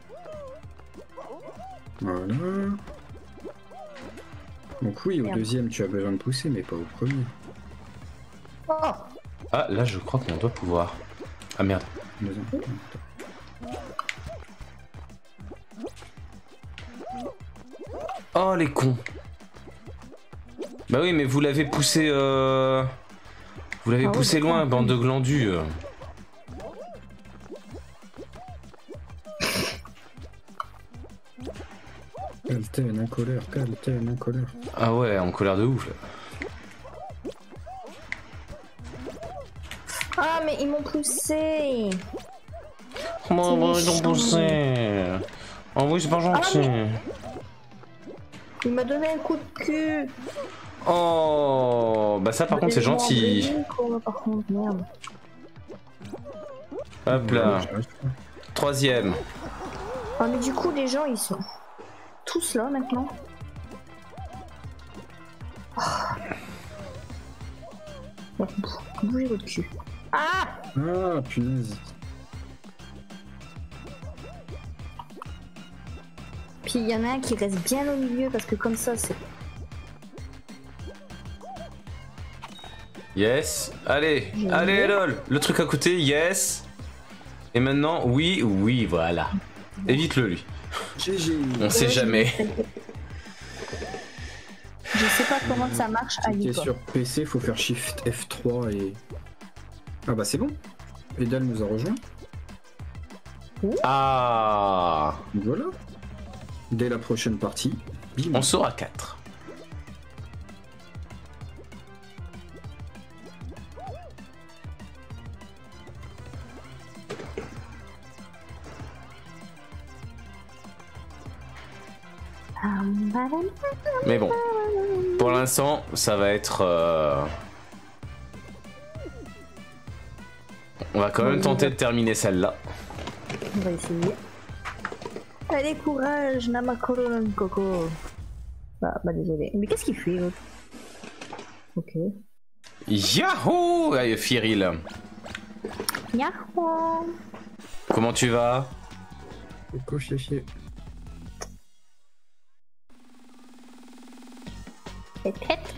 B: Voilà. Donc oui, au
C: Merde.
B: deuxième, tu as besoin de pousser, mais pas au premier.
C: Oh.
A: Ah, là je crois qu'on doit pouvoir. Ah merde.
B: Deuxième.
A: Oh les cons. Bah oui, mais vous l'avez poussé. Euh... Vous l'avez
C: Ah ouais,
A: poussé
C: d'accord.
A: loin, bande de glandus. euh.
B: Kalten, en colère, Kalten, en colère.
A: Ah ouais, en colère de ouf là.
C: Ah mais ils m'ont poussé.
A: Comment
C: C'est
A: ils ont
C: méchant.
A: poussé? Oh oui, c'est pas gentil.
C: Il m'a donné un coup de cul.
A: Oh, bah ça par contre c'est
C: Il m'a
A: gentil.
C: embrouillé, quoi, par contre, merde.
A: Hop là.
B: J'arrive pas.
A: Troisième.
C: Ah mais du coup les gens ils sont tous là maintenant. Ah. Bon, bougez votre cul. Ah.
B: Ah, punaise.
C: Puis il y en a un qui reste bien au milieu parce que comme ça c'est...
A: Yes. Allez,
C: Génial.
A: allez lol. Le truc à côté, yes. Et maintenant, oui, oui, voilà. Évite-le lui.
B: G G.
A: On sait
C: Ouais,
A: jamais.
C: Je sais pas comment ça marche à
B: T'es
C: l'I P A.
B: sur P C, faut faire Shift F trois et... Ah bah c'est bon. Edal nous a rejoint.
A: Ah.
B: Voilà. Dès la prochaine partie, bim.
A: On sera quatre. Mais bon, pour l'instant, ça va être... euh, On va quand même tenter de terminer celle-là.
C: On va essayer. Allez courage, Namakoro no Coco. Bah, bah désolé. Mais qu'est-ce qu'il fait l'autre? Ok.
A: Yahoo! Allez, Firil.
C: Yahoo!
A: Comment tu vas?
B: Coco chier.
C: Tête.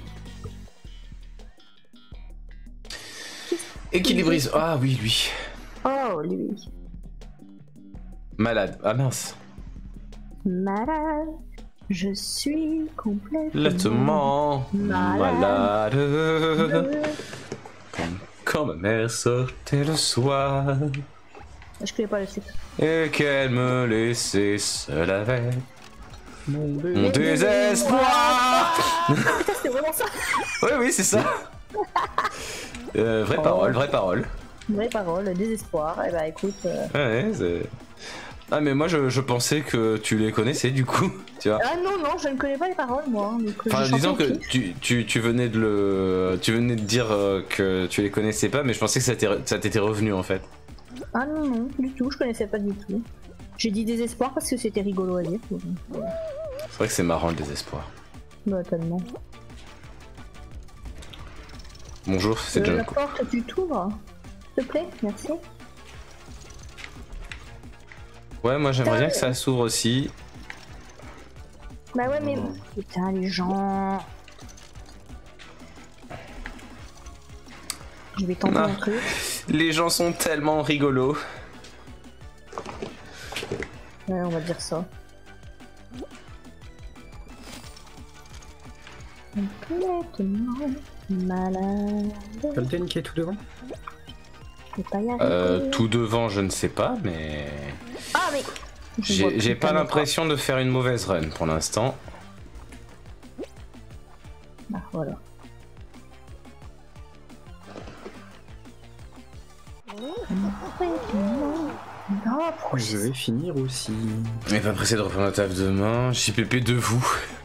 A: Équilibrise. Ah oui, lui.
C: Oh, lui.
A: Malade. Ah mince.
C: Malade. Je suis complètement
A: Lettement malade.
C: malade.
A: Comme quand ma mère sortait le soir
C: Je connais pas le suite.
A: et qu'elle me laissait seule avec
B: Mon,
A: Mon désespoir.
C: Putain, c'est vraiment ça.
A: Oui, oui, c'est ça. Euh, vraie
C: Oh.
A: parole, vraie parole.
C: Vraie parole, désespoir. Eh bah écoute. Euh...
A: Ouais, c'est... Ah, mais moi, je, je pensais que tu les connaissais, du coup, tu vois.
C: Ah non, non, je ne connais pas les paroles, moi. Donc,
A: Enfin,
C: je
A: disons
C: chantais
A: que
C: au pif.
A: tu, tu, tu venais de le... Tu venais de dire euh, que tu les connaissais pas, mais je pensais que ça t'était- ça t'était revenu, en fait.
C: Ah non, non, du tout, je connaissais pas du tout. J'ai dit désespoir parce que c'était rigolo à dire. Donc, euh,
A: C'est vrai que c'est marrant, le désespoir.
C: bah, tellement.
A: Bonjour, c'est
C: Euh,
A: John.
C: la porte, tu t'ouvres, s'il te plaît, merci.
A: Ouais, moi, j'aimerais bien que ça s'ouvre aussi.
C: Bah ouais, mais putain, les gens. Je vais tenter
A: Ah.
C: un truc.
A: Les gens sont tellement rigolos.
C: Ouais, on va dire ça. Complètement malade.
B: Palten qui est tout devant.
C: Je vais pas y arriver.
A: Euh, tout devant, je ne sais pas, mais...
C: Ah, mais. Je vois
A: J'ai j'ai
C: plus
A: pas
C: ta
A: l'impression de faire une mauvaise run pour l'instant.
C: Ah, voilà. Non, pourquoi
B: Je vais finir aussi.
A: Mais pas pressé de reprendre la table demain. J P P de vous.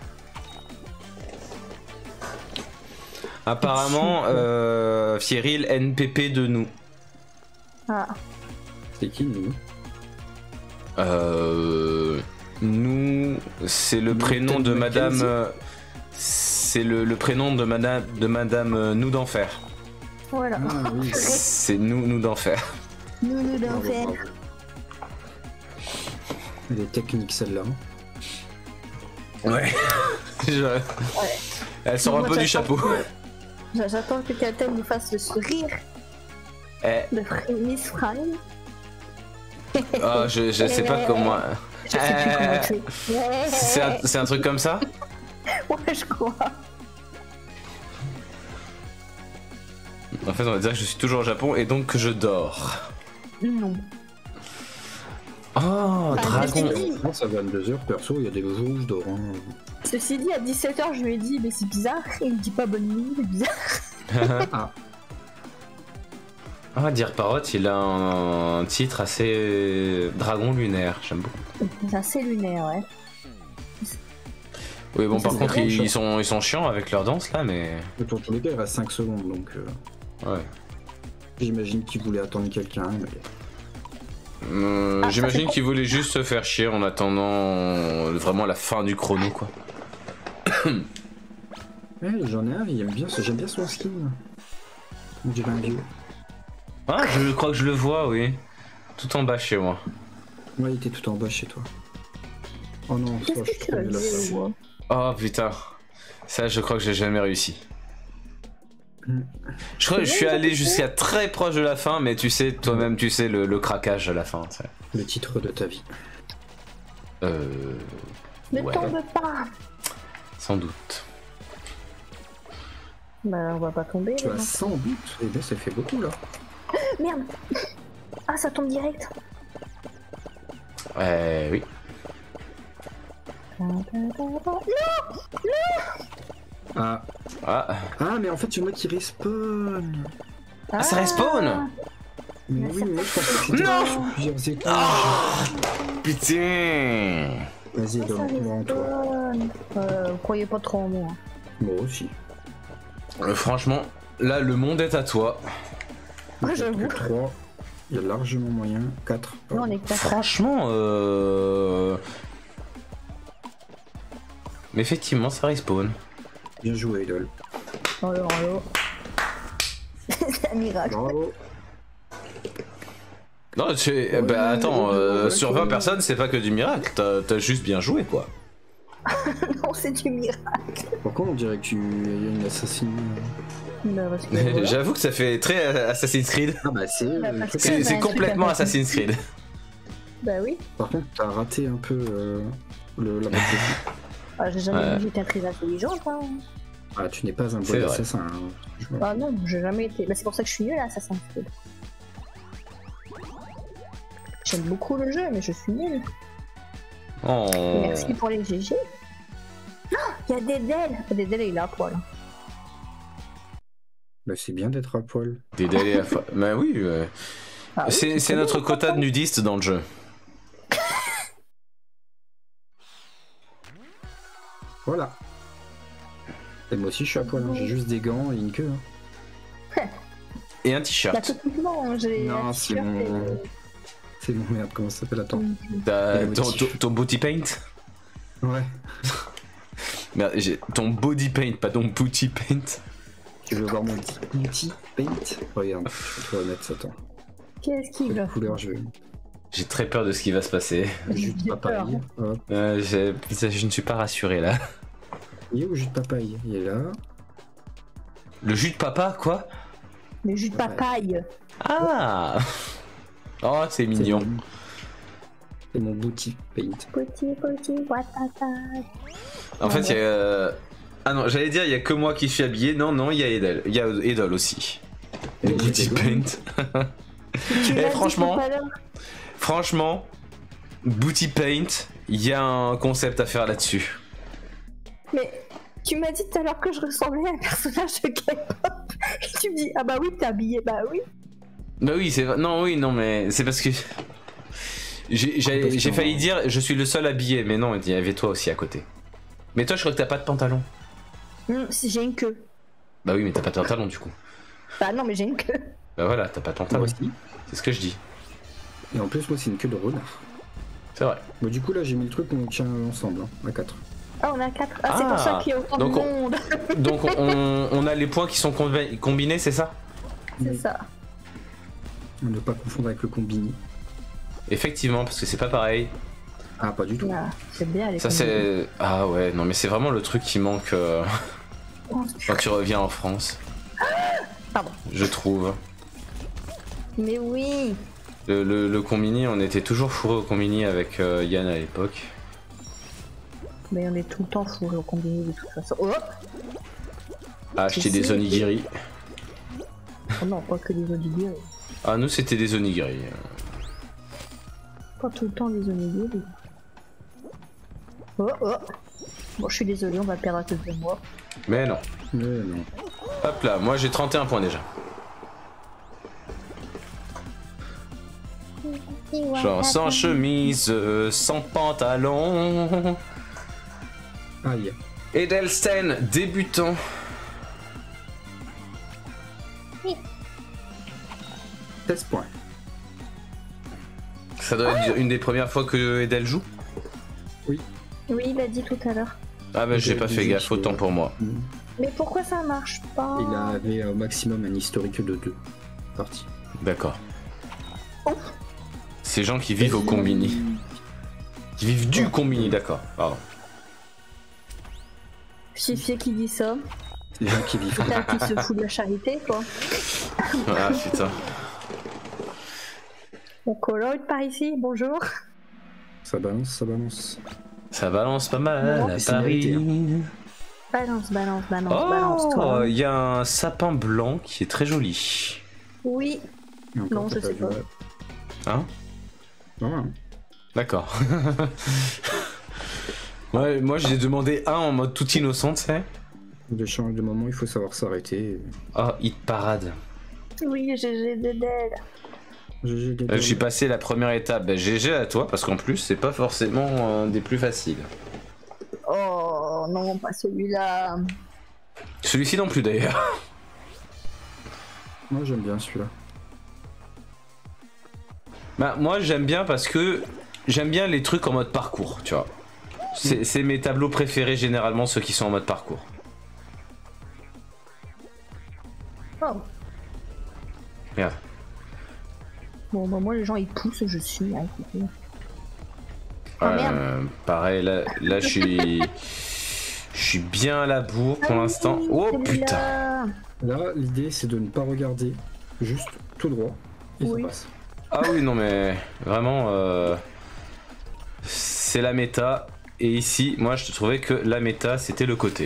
A: Apparemment, euh, Fieril N P P de nous.
C: Ah,
B: C'est qui nous?
A: Euh, nous, c'est le
B: Nous,
A: prénom de
B: Ted
A: Madame.
B: Mackenzie.
A: euh, C'est le, le prénom de Madame de Madame euh, Nous d'enfer.
C: voilà.
B: Ah oui.
A: C'est nous nous d'enfer.
C: Nous, nous
B: Bravo,
C: d'enfer.
B: bravo. Elle est technique celle-là.
A: Ouais. Je- Elle sort un
C: Moi,
A: peu du
C: j'attends
A: chapeau.
C: que- J'attends que quelqu'un nous fasse le sourire
A: Eh,
C: de Fr- Miss Fry.
A: ah, je, je sais pas comment.
C: Je sais plus comment tu fais.
A: C'est un, c'est un truc comme ça?
C: Ouais, je crois.
A: En fait, on va dire que je suis toujours au Japon et donc que je dors.
C: Non.
A: Oh,
C: Bah,
A: dragon.
C: je t'ai dit.
B: Non, ça va à vingt-deux heures, perso, il y a des jours où je dors. Hein.
C: Ceci dit, à dix-sept heures, je lui ai dit, mais c'est bizarre. Il me dit pas bonne nuit, c'est bizarre.
B: Ah,
A: Ah, Dire Parrot, il a un titre assez dragon lunaire, j'aime beaucoup.
C: C'est assez lunaire, ouais.
A: Oui, bon,
C: Ça,
A: par
C: c'est
A: contre,
C: drôle,
A: ils,
C: ça.
A: ils sont, ils sont chiants avec leur danse là, mais.
B: dans tous les cas, il reste cinq secondes, donc euh,
A: Ouais.
B: j'imagine qu'il voulait attendre quelqu'un. Mais...
A: Euh,
C: Ah, ça,
A: J'imagine
C: c'est
A: qu'ils voulaient juste se faire chier en attendant vraiment la fin du chrono, quoi.
B: Ouais, j'en ai un, il aime bien, ce- j'aime bien son skin. On dirait un vieux.
A: Ah, je crois que je le vois, oui. Tout en bas chez moi.
B: Ouais, il était tout en bas chez toi. Oh non, ça,
C: Qu'est-ce
B: je
C: que
B: suis
C: tu
B: trop
C: as
B: nul à
C: dit,
B: ça.
C: moi
A: Oh putain. Ça, je crois que j'ai jamais réussi.
B: Hmm.
A: Je crois que je suis allé jusqu'à très proche de la fin, mais tu sais, toi-même, tu sais, le, le craquage à la fin. ça.
B: Le titre de ta vie.
A: Euh.
C: Ne
A: Ouais.
C: tombe pas.
A: Sans doute.
C: Bah, on va pas tomber.
B: Tu
C: là.
B: as cent buts. Eh ben, ça fait beaucoup là.
C: Merde. Ah, ça tombe direct.
A: Euh, oui.
B: Ah.
A: Ah,
B: Ah, mais en fait, il y en a qui respawn.
A: ah ça respawn.
B: Mais
C: Mais
B: oui,
C: ça-
B: mais moi je pensais que c'était
A: Non.
B: sur plusieurs étages.
A: Putain.
B: Vas-y,
C: Ça
B: donne-moi en toi.
C: respawn. Euh, vous croyez pas trop en moi.
B: Moi aussi.
A: Euh, franchement, là, le monde est à toi.
C: Ouais, j'avoue.
B: trois. Il y a largement moyen. quatre.
C: Non, on est quatre.
A: Franchement, euh... Mais effectivement, ça respawn.
B: Bien joué, Idol.
C: Oh là là. C'est un miracle.
B: Bravo.
A: Non, tu... bah attends, euh, sur vingt personnes, c'est pas que du miracle. T'as t'as juste bien joué, quoi.
C: Non, c'est du miracle.
B: Pourquoi on dirait que tu es une assassine?
C: Bah, parce que, voilà.
A: J'avoue que ça fait très Assassin's Creed.
B: Ah bah c'est...
C: Bah,
B: le
C: parce
B: truc.
C: que-
A: C'est
C: bah,
A: c'est
C: un truc
A: complètement
C: à-
A: Assassin's Creed.
C: Bah oui.
B: Par contre, t'as raté un peu euh, le, la bataille.
C: Ah, j'ai jamais
A: Ouais.
C: dit que j'étais très intelligente. Hein.
B: Ah, tu n'es pas un
A: C'est
B: bon
A: vrai.
B: assassin. Hein. franchement.
C: Ah non, j'ai jamais été. Bah, c'est pour ça que je suis nulle à Assassin's Creed. J'aime beaucoup le jeu, mais je suis nulle.
A: Oh.
C: Merci pour les G G. Il oh, y a Dédel. Dédel il est là à poil.
B: Bah c'est bien d'être à poil.
A: Dédel et à fois. Bah oui, ouais. ah, oui c'est, c'est notre quota de nudistes dans le jeu.
B: Voilà. Et moi aussi je suis à poil, hein. J'ai juste des gants et une queue. Hein.
A: Et un t-shirt.
C: Bah, techniquement, j'ai
B: non,
C: un
B: c'est
C: t-shirt
B: mon...
C: et...
B: C'est mon merde, comment ça s'appelle, attends.
A: T'as ton, ton, ton booty paint.
B: Ouais.
A: Merde, j'ai ton body paint, pas ton booty paint.
B: Tu veux voir mon booty paint? Regarde, je vais remettre ça, attends.
C: Qu'est-ce qu'il a?
B: Couleur, je...
A: J'ai très peur de ce qui va se passer.
B: Jus de papaye.
A: Euh, j'ai... Je ne suis pas rassuré là.
B: Il est où le jus de papaye? Il est là.
A: Le jus de papa, quoi?
C: Le jus de papaye.
A: Ah. Oh, c'est mignon.
B: C'est mon, c'est mon booty paint.
C: Booty, booty, watata.
A: En fait, il y a... Euh... Ah non, j'allais dire, il y a que moi qui suis habillé. Non, non, il y a Edel. Il y a Edel aussi. Et booty paint. Et franchement, franchement, booty paint, il y a un concept à faire là-dessus.
C: Mais tu m'as dit tout à l'heure que je ressemblais à un personnage de K-pop. Et tu me dis, ah bah oui, t'es habillé, bah oui.
A: Bah oui, c'est non, oui, non, mais c'est parce que j'ai, j'ai, j'ai failli dire, je suis le seul habillé, mais non, il y avait toi aussi à côté. Mais toi, je crois que t'as pas de pantalon.
C: Mmh, si j'ai une queue.
A: Bah oui, mais t'as pas de pantalon du coup.
C: Bah non, mais j'ai une queue.
A: Bah voilà, t'as pas de pantalon.
B: Moi aussi.
A: C'est ce que je dis.
B: Et en plus, moi, c'est une queue de renard.
A: C'est vrai.
B: Bon, du coup, là, j'ai mis le truc qu'on tient ensemble, hein, à quatre.
C: Ah, on a quatre. Ah,
A: Ah,
C: c'est pour ça qu'il y a autant de monde.
A: On, donc on, on a les points qui sont combi- combinés, c'est ça?
C: C'est ça.
B: On ne pas confondre avec le combini.
A: Effectivement, parce que c'est pas pareil.
B: Ah, pas du tout.
C: Ah, c'est bien les
A: Ça c'est... Ah ouais, non mais c'est vraiment le truc qui manque euh... quand tu reviens en France.
C: Pardon.
A: Je trouve.
C: Mais oui.
A: Le, le, le combini, on était toujours fourré au combini avec euh, Yann à l'époque.
C: Mais on est tout le temps fourré au combini de toute façon. Oh,
A: À acheter des onigiri.
C: oh non, pas que des onigiri.
A: Ah nous c'était des onigiri.
C: Pas tout le temps des onigiri. Oh oh. Bon, je suis désolé, on va perdre à cause de moi.
A: Mais non.
B: Mais non.
A: Hop là, moi j'ai trente et un points déjà. Genre sans chemise, euh, sans pantalon.
B: Aïe.
A: Edelsten, débutant.
B: seize points.
A: Ça doit être une des premières fois que Edel joue.
B: Oui.
C: Oui, il a dit tout à l'heure.
A: Ah bah j'ai pas fait gaffe, autant pour moi.
C: Mais pourquoi ça marche pas?
B: Il avait au maximum un historique de deux parties.
A: D'accord.
C: Oh.
A: Ces gens qui vivent au combini. Qui vivent du combini, d'accord. Pardon.
C: Chifier qui dit ça.
B: Les gens qui vivent.
C: Putain, qui se fout de la charité, quoi.
A: Ah putain.
C: Mon coloc par ici, bonjour.
B: Ça balance, ça balance.
A: Ça balance pas mal
C: Non,
A: à
B: c'est
A: Paris.
B: mérité,
C: Balance, balance, balance, balance,
A: Oh,
C: toi.
A: il y a un sapin blanc qui est très joli.
C: Oui.
B: Et encore,
C: Non, je
B: t'as
C: sais
B: vu,
C: pas.
B: ouais.
A: Hein?
B: Non, non.
A: D'accord. Ouais, moi j'ai demandé un en mode tout innocent, tu sais.
B: De changer de moment, il faut savoir s'arrêter.
A: Oh, hit parade.
C: Oui, G G Dédel.
B: G G des
A: Là, je suis passé la première étape. Bah, G G à toi, parce qu'en plus, c'est pas forcément un des plus faciles.
C: Oh non, pas celui-là.
A: Celui-ci non plus d'ailleurs.
B: Moi j'aime bien celui-là.
A: Bah, moi j'aime bien parce que j'aime bien les trucs en mode parcours, tu vois. C'est, c'est mes tableaux préférés généralement, ceux qui sont en mode parcours.
C: Oh.
A: Merde.
C: Bon, bah moi, les gens ils poussent, je suis. Hein, écoutez. Ah, merde.
A: Euh, pareil, là, là je suis. Je suis bien à la bourre pour
C: Ah,
A: l'instant.
C: oui,
A: Oh
C: celui-là.
A: putain!
B: Là, l'idée c'est de ne pas regarder, juste tout droit, et
C: Oui.
B: ça passe.
A: Ah oui, non mais vraiment, euh, c'est la méta. Et ici, moi je trouvais que la méta c'était le côté.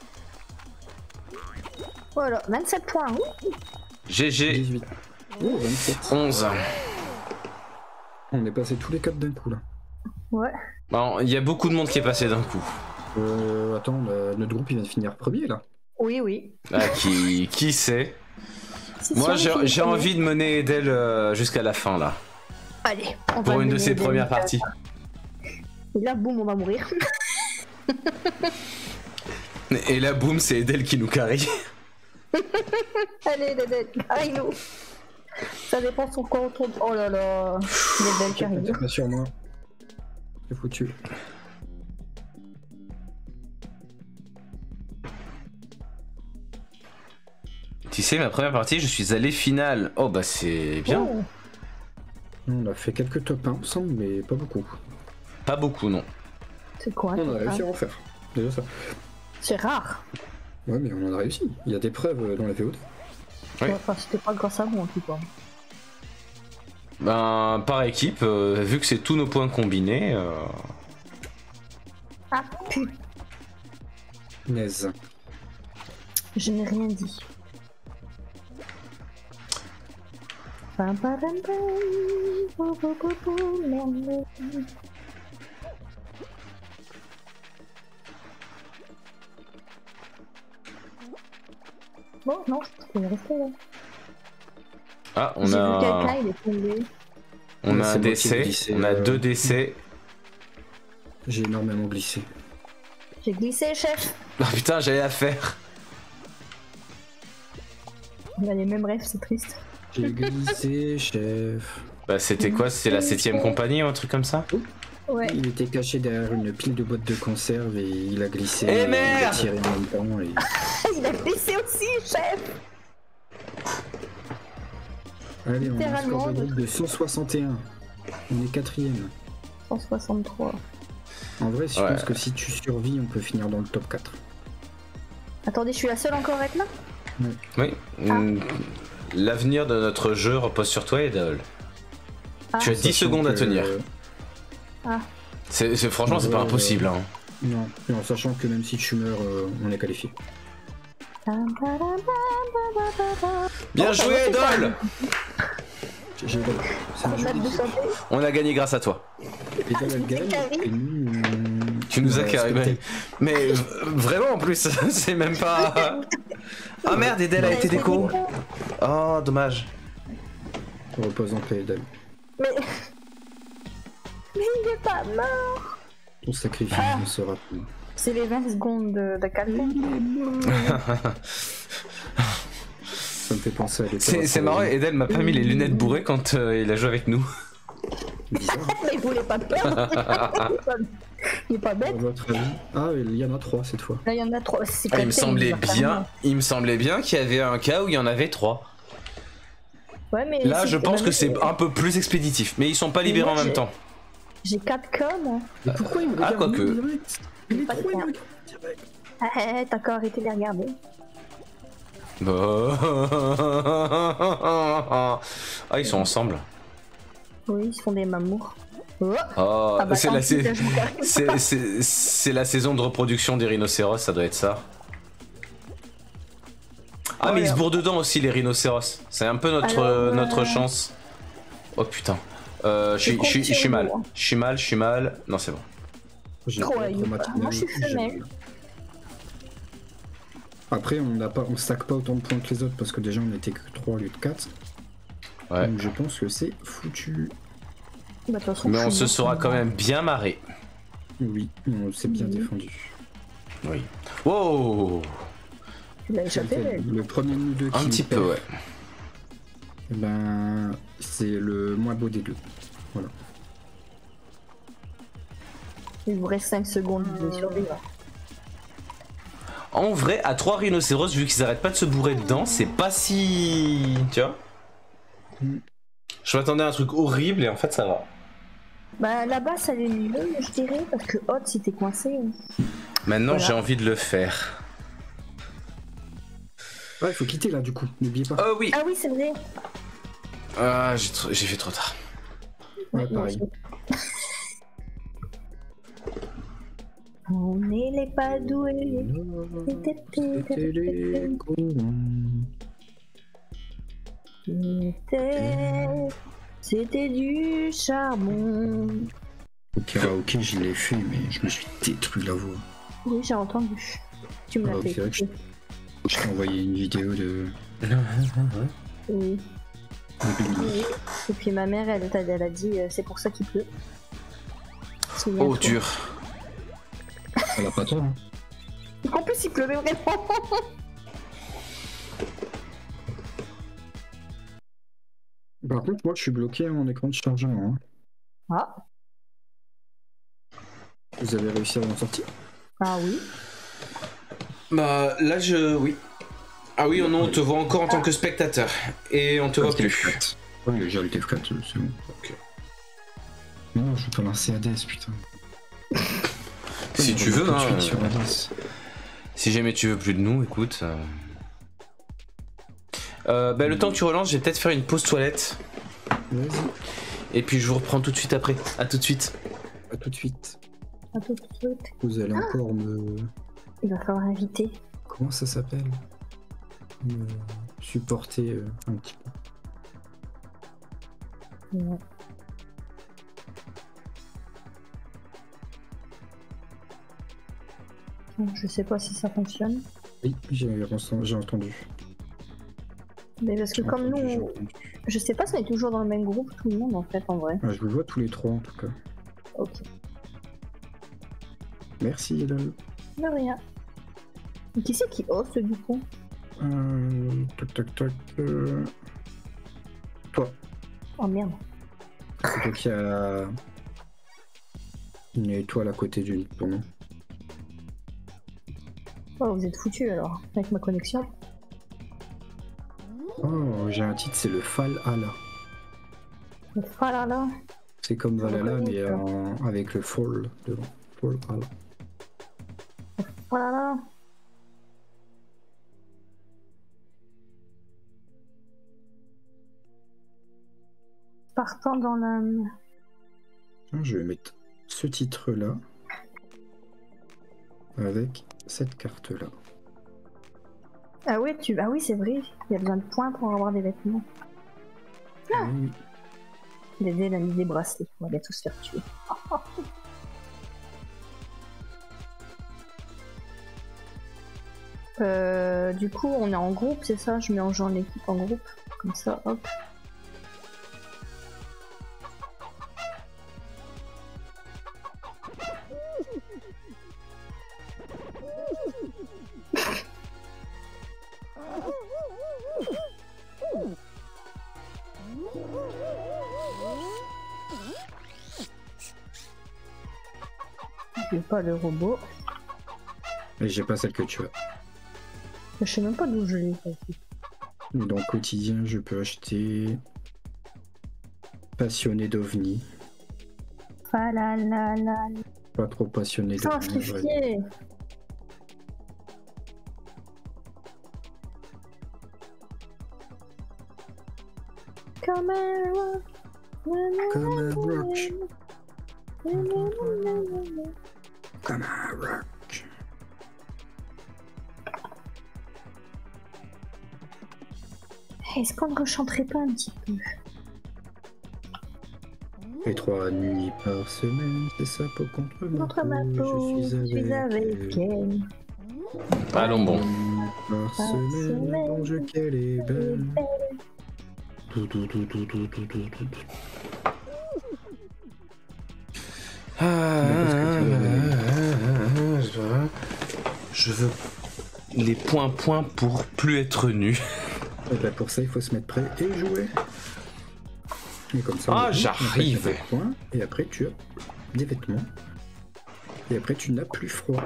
C: Voilà, vingt-sept points. Ouh.
A: G G
B: dix-huit. Oh, vingt-sept.
A: onze.
B: On est passé tous les quatre d'un coup là.
C: Ouais.
A: Bon, il y a beaucoup de monde qui est passé d'un coup.
B: Euh, attends, bah, notre groupe il vient de finir premier là.
C: Oui, oui.
A: Ah, qui, qui sait?
C: Si,
A: Moi,
C: si,
A: j'ai
C: on est
A: j'ai
C: fini.
A: envie de mener Edel euh, jusqu'à la fin, là.
C: Allez, on va
A: Pour une de
C: mener
A: ses
C: des-
A: premières parties.
C: Et là, boum, on va mourir.
A: Et là, boum, c'est Edel qui nous carry.
C: Allez, Dédé, carry-nous. Ça dépend sur quoi on tourne. Oh là là. Dédé, carry.
B: T'inquiète pas sur moi. C'est foutu.
A: Tu sais, ma première partie, je suis allé finale. Oh, bah, c'est bien.
C: Oh,
B: On a fait quelques top un ensemble, mais pas beaucoup.
A: Pas beaucoup, non.
C: c'est quoi
B: On a
C: ça
B: réussi à en faire. Déjà ça.
C: C'est rare.
B: Ouais, mais on en a réussi. Il y a des preuves dans la V O D.
A: Oui.
C: Enfin, c'était pas grâce à moi en tout cas.
A: Ben, par équipe, euh, vu que c'est tous nos points combinés. euh,
C: Ah, putain,
B: Naise.
C: je n'ai rien dit. Pam, pam, pam, pam. Pou, pou, pou, pou, merde. Bon, non, je peux y rester là.
A: Ah, on
C: J'ai vu
A: a,
C: quelqu'un, il est tombé.
A: on a
B: C'est
A: un
B: moi qui ai
A: décès.
B: glissé,
A: On a
B: euh,
A: deux décès.
B: J'ai énormément glissé.
C: J'ai glissé, chef.
A: Ah putain, j'allais la faire.
C: On a les mêmes rêves, c'est triste.
B: J'ai glissé, chef.
A: Bah, c'était quoi? C'était la septième compagnie ou un truc comme ça?
C: Ouais.
B: Il était caché derrière une pile de boîtes de conserve et il a glissé.
A: Eh
B: et il a
A: merde
B: tiré en même temps et...
C: Il a glissé aussi, chef.
B: Allez, on a un
C: Littéralement,
B: score de
C: le
B: groupe de cent soixante et un. On est quatrième.
C: cent soixante-trois.
B: En vrai, je
A: Ouais.
B: pense que si tu survis, on peut finir dans le top quatre.
C: Attendez, je suis la seule encore à être là?
A: Oui. Mm, L'avenir de notre jeu repose sur toi, Edel.
C: Ah,
A: Tu as dix
B: Sachant
A: secondes à
B: que-
A: tenir.
C: Ah.
A: C'est, c'est- franchement, c'est pas
B: Ouais,
A: impossible. Hein.
B: Non, et en sachant que même si tu meurs, euh, on est qualifié.
A: Bien
C: Oh, ça
A: joué,
C: va, c'est
A: Edol.
B: J'ai j'ai- c'est un
C: On
B: jeu
C: a de
B: d'équipe.
C: santé.
A: On a gagné grâce à toi.
B: Et toi, elle gagne,
C: carré.
B: et nous, on-
A: Tu nous
B: on
A: as
B: va
A: carré.
B: respecter.
A: Mais, mais v- vraiment, en plus, c'est même pas. Ah merde, Edel a été déco. Oh, dommage.
B: Repose en paix, Edel.
C: Mais... Mais il est pas mort.
B: Ton sacrifice
C: Ah.
B: ne sera plus.
C: C'est les vingt secondes de, de calme.
B: Ça me fait penser à l'état.
A: C'est, c'est marrant, Edel m'a pas mis les lunettes bourrées quand euh, il a joué avec nous.
B: Bizarre.
C: Mais il voulait pas perdre. Il est pas- Il est pas
B: À
C: bête.
B: votre avis. Ah, il y en a trois cette fois.
C: Là, il y en a trois. C'est
A: Ah, il me
C: Captain,
A: semblait
C: va faire
A: bien,
C: mal.
A: il me semblait bien qu'il y avait un cas où il y en avait trois.
C: Ouais, mais
A: Là,
C: c'est-
A: je pense
C: mais
A: que c'est un peu plus expéditif, mais ils sont pas
C: Mais
A: libérés
C: moi,
A: en même
C: j'ai-
A: temps.
C: J'ai quatre cas, moi.
B: Mais pourquoi il me
A: ah,
B: regarde
A: quoique.
B: en direct Il est
C: Pas
B: trop
C: de
B: il me
C: cas.
B: regarde en direct.
C: Ah, ah, ah, t'as qu'à arrêter de les regarder.
A: Bah. Ah, ils sont ensemble.
C: Oui, ils se font des mamours. Oh.
A: Oh,
C: Ah bah,
A: c'est
C: tant
A: la,
C: pis,
A: sais-
C: je vous caresse.
A: c'est, c'est- c'est la saison de reproduction des rhinocéros, ça doit être ça. Ah, mais ils se bourrent dedans aussi, les rhinocéros. C'est un peu notre,
C: Alors,
A: euh,
C: euh,
A: notre chance. Oh putain. Euh, je suis- je suis- je suis mal. Je suis mal, je suis mal. Non, c'est bon.
B: J'ai
C: Trop,
B: pas
C: il-
B: traumatisé,
C: moi, je suis
B: j'ai-
C: femelle.
B: Après, on n'a pas, on stack pas autant de points que les autres parce que déjà on était que trois au lieu de quatre.
A: Ouais.
B: Donc je pense que c'est foutu.
C: Bah, de toute façon,
A: Mais
C: je
A: on
C: suis
A: se
C: morte,
A: sera
C: donc,
A: quand même bien marré.
B: Oui, on s'est bien
C: Mhm.
B: défendu.
A: Oui. Wow.
C: Tu l'as échappé, mais...
B: Le premier de nous deux qui
A: Un petit
B: perd,
A: peu, ouais.
B: eh ben, c'est le moins beau des deux. Voilà.
C: Il vous reste cinq secondes de survivre.
A: En vrai, à trois rhinocéros, vu qu'ils arrêtent pas de se bourrer dedans, c'est pas si. Tu vois?
B: Mm.
A: Je m'attendais à un truc horrible et en fait, ça va.
C: Bah, là-bas, ça allait mieux, je dirais, parce que Hot, si t'es coincé.
A: Maintenant,
C: Voilà.
A: j'ai envie de le faire.
B: Ouais, il faut quitter là du coup, n'oubliez pas.
A: Oh oui.
C: Ah oui, c'est vrai.
A: Ah, j'ai, trop- j'ai fait trop tard.
B: Ouais, pareil.
C: On est les pas doués.
B: C'était les colons.
C: C'était... C'était du charbon.
B: Au karaoké, je l'ai fait, mais je me suis détruit la voix.
C: Oui, j'ai entendu. Tu me l'as
B: Ah,
C: fait.
B: c'est vrai que je, je t'ai envoyé une vidéo de.
C: Oui.
B: de Benny.
C: Oui. Et puis ma mère, elle, t'a- elle a dit euh, c'est pour ça qu'il pleut.
A: Oh,
C: Souviens-toi.
A: dur.
B: Elle a pas tort, hein.
C: En plus, il pleuvait vraiment.
B: Par contre, moi, je suis bloqué à mon écran de chargement. Hein.
C: Ah.
B: Vous avez réussi à en sortir?
C: Ah oui.
A: Bah, là, je. Oui. Ah oui, non, on te voit encore en tant que spectateur. Et on te voit plus.
B: Ouais, j'ai le T F quatre, c'est bon.
A: Ok.
B: Non, je peux lancer Hades, putain.
A: Si
B: On
A: tu
B: va
A: veux,
B: tout de
A: hein.
B: suite sur Hades.
A: Si jamais tu veux plus de nous, écoute. Euh... Euh, bah, le temps que tu relances, je vais peut-être faire une pause toilette.
B: Vas-y,
A: Et puis je vous reprends tout de suite après. À tout de suite.
B: à tout de suite.
C: À tout de suite.
B: Vous allez encore me.
C: Il va falloir inviter.
B: Comment ça s'appelle? Me supporter euh, un petit peu.
C: Ouais. Bon, je sais pas si ça fonctionne.
B: Oui, j'ai ressent- j'ai entendu.
C: Mais parce que
B: J'ai
C: comme
B: entendu, j'ai
C: nous,
B: entendu.
C: je sais pas si on est toujours dans le même groupe, tout le monde en fait, en vrai.
B: Ah, je vous vois tous les trois en tout cas.
C: Ok.
B: Merci, Elal.
C: De rien. Et qui c'est qui hoste du coup?
B: Euh, tac tac tac. Euh... Toi.
C: Oh merde.
B: C'est toi qui a une étoile à côté du ton nom.
C: Oh, vous êtes foutus alors, avec ma connexion.
B: Oh, j'ai un titre, c'est le Valhalla.
C: Oh là là.
B: C'est comme Valhalla,
C: reconnais,
B: mais
C: ça.
B: en- avec le Fall devant. Valhalla.
C: Oh là là. Partant dans l'âme.
B: Tiens, je vais mettre ce titre-là avec cette carte-là.
C: Ah oui, tu... ah oui, c'est vrai. Il y a besoin de points pour avoir des vêtements.
B: Ah oui.
C: Dédé, il a mis des bracelets. On va bientôt se faire tuer. Euh, du coup, on est en groupe, c'est ça? Je mets en genre l'équipe en groupe. Comme ça, hop. J'ai pas le robot.
B: Mais j'ai pas celle que tu as.
C: Je sais même pas d'où je l'ai.
B: Mais dans le quotidien, je peux acheter passionné d'OVNI.
C: Ah là là là.
B: Pas trop passionné d'OVNI. ouais.
C: Simplifié. Comme un rock.
B: Comme un rock. Comme un rock.
C: Est-ce qu'on ne rechanterait pas un petit peu?
B: Et trois nuits par semaine, c'est ça pour contre ma
C: Contre ma
B: peau,
C: peau,
B: je suis avec, elle.
C: elle.
A: Allons bon.
B: Par
C: Par
B: semaine,
C: semaine,
B: mon Dieu, qu'elle est belle.
C: belle.
B: Tout, tout, tout, tout, tout, tout, tout, tout.
A: Je veux les points points pour plus être nu.
B: Et ben pour ça, il faut se mettre prêt et jouer. Et comme ça,
A: Ah,
B: on
A: j'arrive.
B: après, tu as des points, et après, tu as des vêtements. Et après, tu n'as plus froid.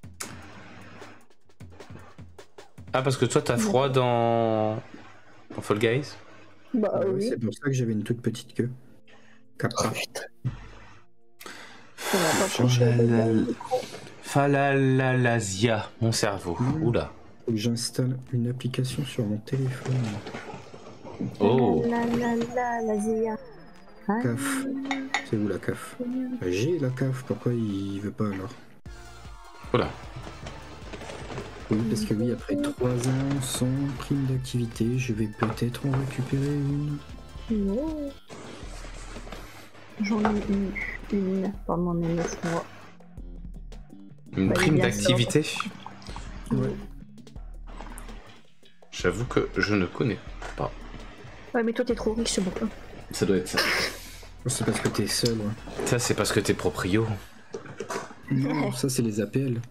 A: Ah, parce que toi t'as froid dans. dans Fall Guys?
C: Bah
B: Ah ouais,
C: oui.
B: c'est pour ça que j'avais une toute petite queue. Capra.
C: On va pas toucher le micro.
A: Falalalasia, mon cerveau.
B: Mmh.
A: Oula.
B: Faut que j'installe une application sur mon téléphone.
A: Oh.
C: La la la la zia. Ah,
B: CAF. C'est où la CAF? Bah, j'ai la CAF, pourquoi il veut pas alors?
A: Oula.
B: Oui, parce que oui, après trois ans sans prime d'activité, je vais peut-être en récupérer une.
C: oh. J'en ai eu. une pendant mes neuf mois.
A: Une
C: Bah, il est
A: prime
C: bien
A: d'activité.
B: Ouais.
A: J'avoue que je ne connais pas.
C: Ouais, mais toi t'es trop riche, c'est bon.
A: Ça doit être ça.
B: C'est parce que t'es seul, ouais.
A: Ça, c'est parce que t'es proprio.
B: Non, ça c'est les A P L.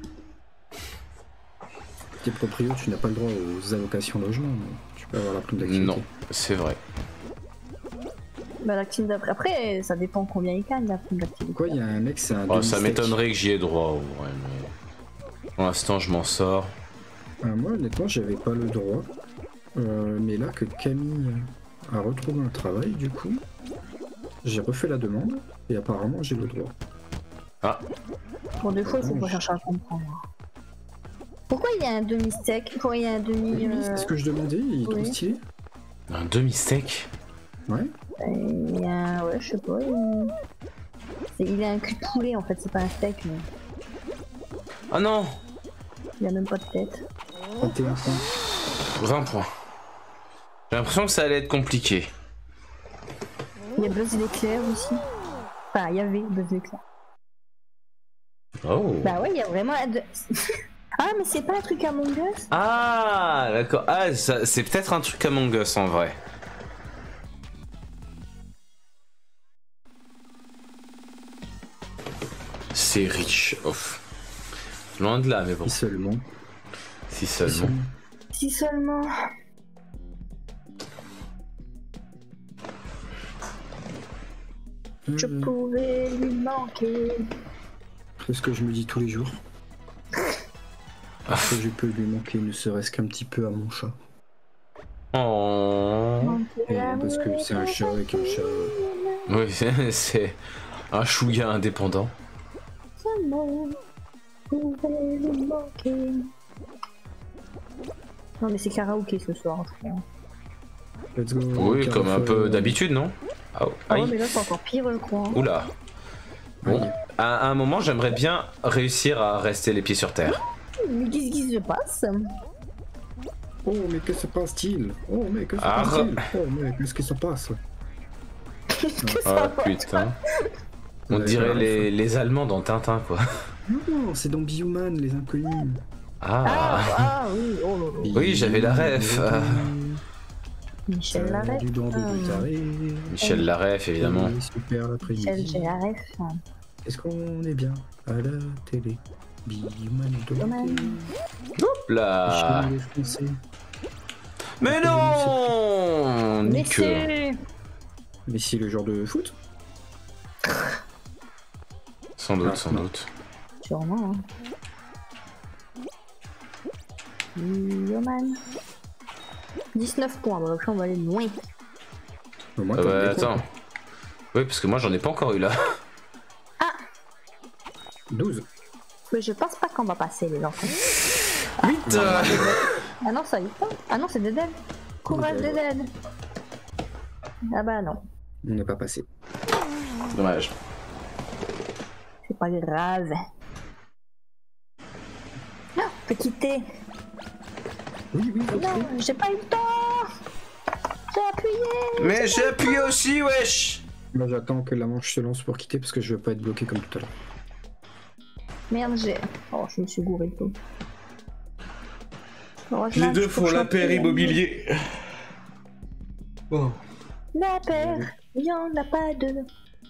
B: T'es proprio, tu n'as pas le droit aux allocations logement, mais tu peux avoir la prime d'activité.
A: Non, c'est vrai.
C: Bah, l'activité d'après. Après, ça dépend combien il gagne la prime d'activité.
B: Quoi, il y a un mec, c'est un.
A: Oh, ça
B: demi-steak.
A: m'étonnerait que j'y ai droit. Ouais, mais... Pour l'instant, je m'en sors.
B: Euh, moi, honnêtement, j'avais pas le droit. Euh, mais là que Camille a retrouvé un travail, du coup, j'ai refait la demande et apparemment j'ai le droit.
A: Ah,
C: Pour deux fois, il faut
B: Ah,
C: pas
B: je-
C: chercher à comprendre. Pourquoi il y a un demi-steak? Pourquoi il y a un demi.
B: Oui, oui,
C: euh,
B: c'est ce que je demandais, il est trop
C: oui.
B: stylé.
A: un demi-steak.
B: Ouais.
C: Il y a un. Ouais, je sais pas. Il... c'est- il a un cul de poulet en fait, c'est pas un steak, mais
A: Ah non,
C: il a même pas de tête.
B: trente et un points.
A: vingt points. J'ai l'impression que ça allait être compliqué.
C: Il y a Buzz l'éclair aussi. Enfin, il y avait Buzz l'éclair.
A: Oh.
C: Bah ouais, il y a vraiment un. de- ah, mais c'est pas un truc Among Us?
A: Ah, d'accord. Ah, ça- c'est peut-être un truc Among Us en vrai. C'est riche. Off. Loin de là, mais bon.
B: Si seulement.
A: Si
B: Si
A: seulement.
B: seulement.
C: Si seulement. Je
B: Euh,
C: pouvais lui manquer.
B: C'est ce que je me dis tous les jours. Parce que je peux lui manquer ne serait-ce qu'un petit peu à mon chat.
A: Oh.
C: Manquer
B: Et
C: l'amour
B: parce que c'est un chat avec un chat.
A: Oui, c'est- c'est un chouïa indépendant.
C: Seulement pouvait lui manquer. Non mais c'est karaoké ce soir. frère.
B: Let's go.
A: Oui, comme un peu d'habitude, non? Ah,
C: Ah ouais,
A: aïe.
C: mais là c'est encore pire je crois.
A: Oula. Bon,
B: Aïe.
A: à un moment, j'aimerais bien réussir à rester les pieds sur terre.
C: Mais qu'est-ce qui se passe?
B: Oh, mais que se passe-t-il? Oh, mais que se
A: Ah.
B: passe-t-il? Oh, mais qu'est-ce qui se passe?
C: Qu'est-ce que
A: Ah
C: ça
A: putain. On
B: Ouais,
A: dirait
B: ouais.
A: les, les Allemands dans Tintin, quoi.
B: Non, c'est dans Bioman, les inconnus.
C: Ah,
A: Ah.
C: ah oui, oh là là.
A: Oui, j'avais la ref. euh,
C: Michel Laref.
B: Du dans
C: Ah.
B: de taré.
A: Michel Laref, évidemment.
B: Et Super
C: Michel, j'ai
B: l'après-midi.
C: la ref.
B: Est-ce qu'on est bien à la télé? Bioman de la
C: Bioman.
B: télé.
A: Hop là.
B: Chez les Français.
A: Mais non
C: Mais
A: Nique.
C: c'est...
B: Mais si le genre de foot?
A: Sans doute,
B: Ah,
A: sans
B: non.
A: doute.
C: Sûrement, hein. Bioman. dix-neuf points, bah, après on va aller loin.
B: Au moins,
A: Ah
B: t'as
A: bah,
B: des points,
A: attends. Oui, parce que moi, j'en ai pas encore eu là.
B: quoi. douze.
C: Mais je pense pas qu'on va passer les enfants.
A: huit.
C: Ah non, ça y est pas. Ah non, c'est Deden. Courage
B: Deden.
C: Deden. Ah bah non,
B: On n'est pas passé.
A: Dommage.
C: c'est pas grave. Non, je peux quitter.
B: Oui, oui, faut
C: Non,
B: quitter.
C: j'ai pas eu le temps. J'ai appuyé.
A: Mais j'ai appuyé aussi, wesh.
B: Moi, j'attends que la manche se lance pour quitter parce que je veux pas être bloqué comme tout à l'heure.
C: Merde, j'ai... Oh, je me suis gouré le pot. Heureusement
A: Les
C: que
A: deux
C: je peux
A: font la
C: chanter.
A: paire immobilier. Bon.
C: La paire, il y en a pas deux.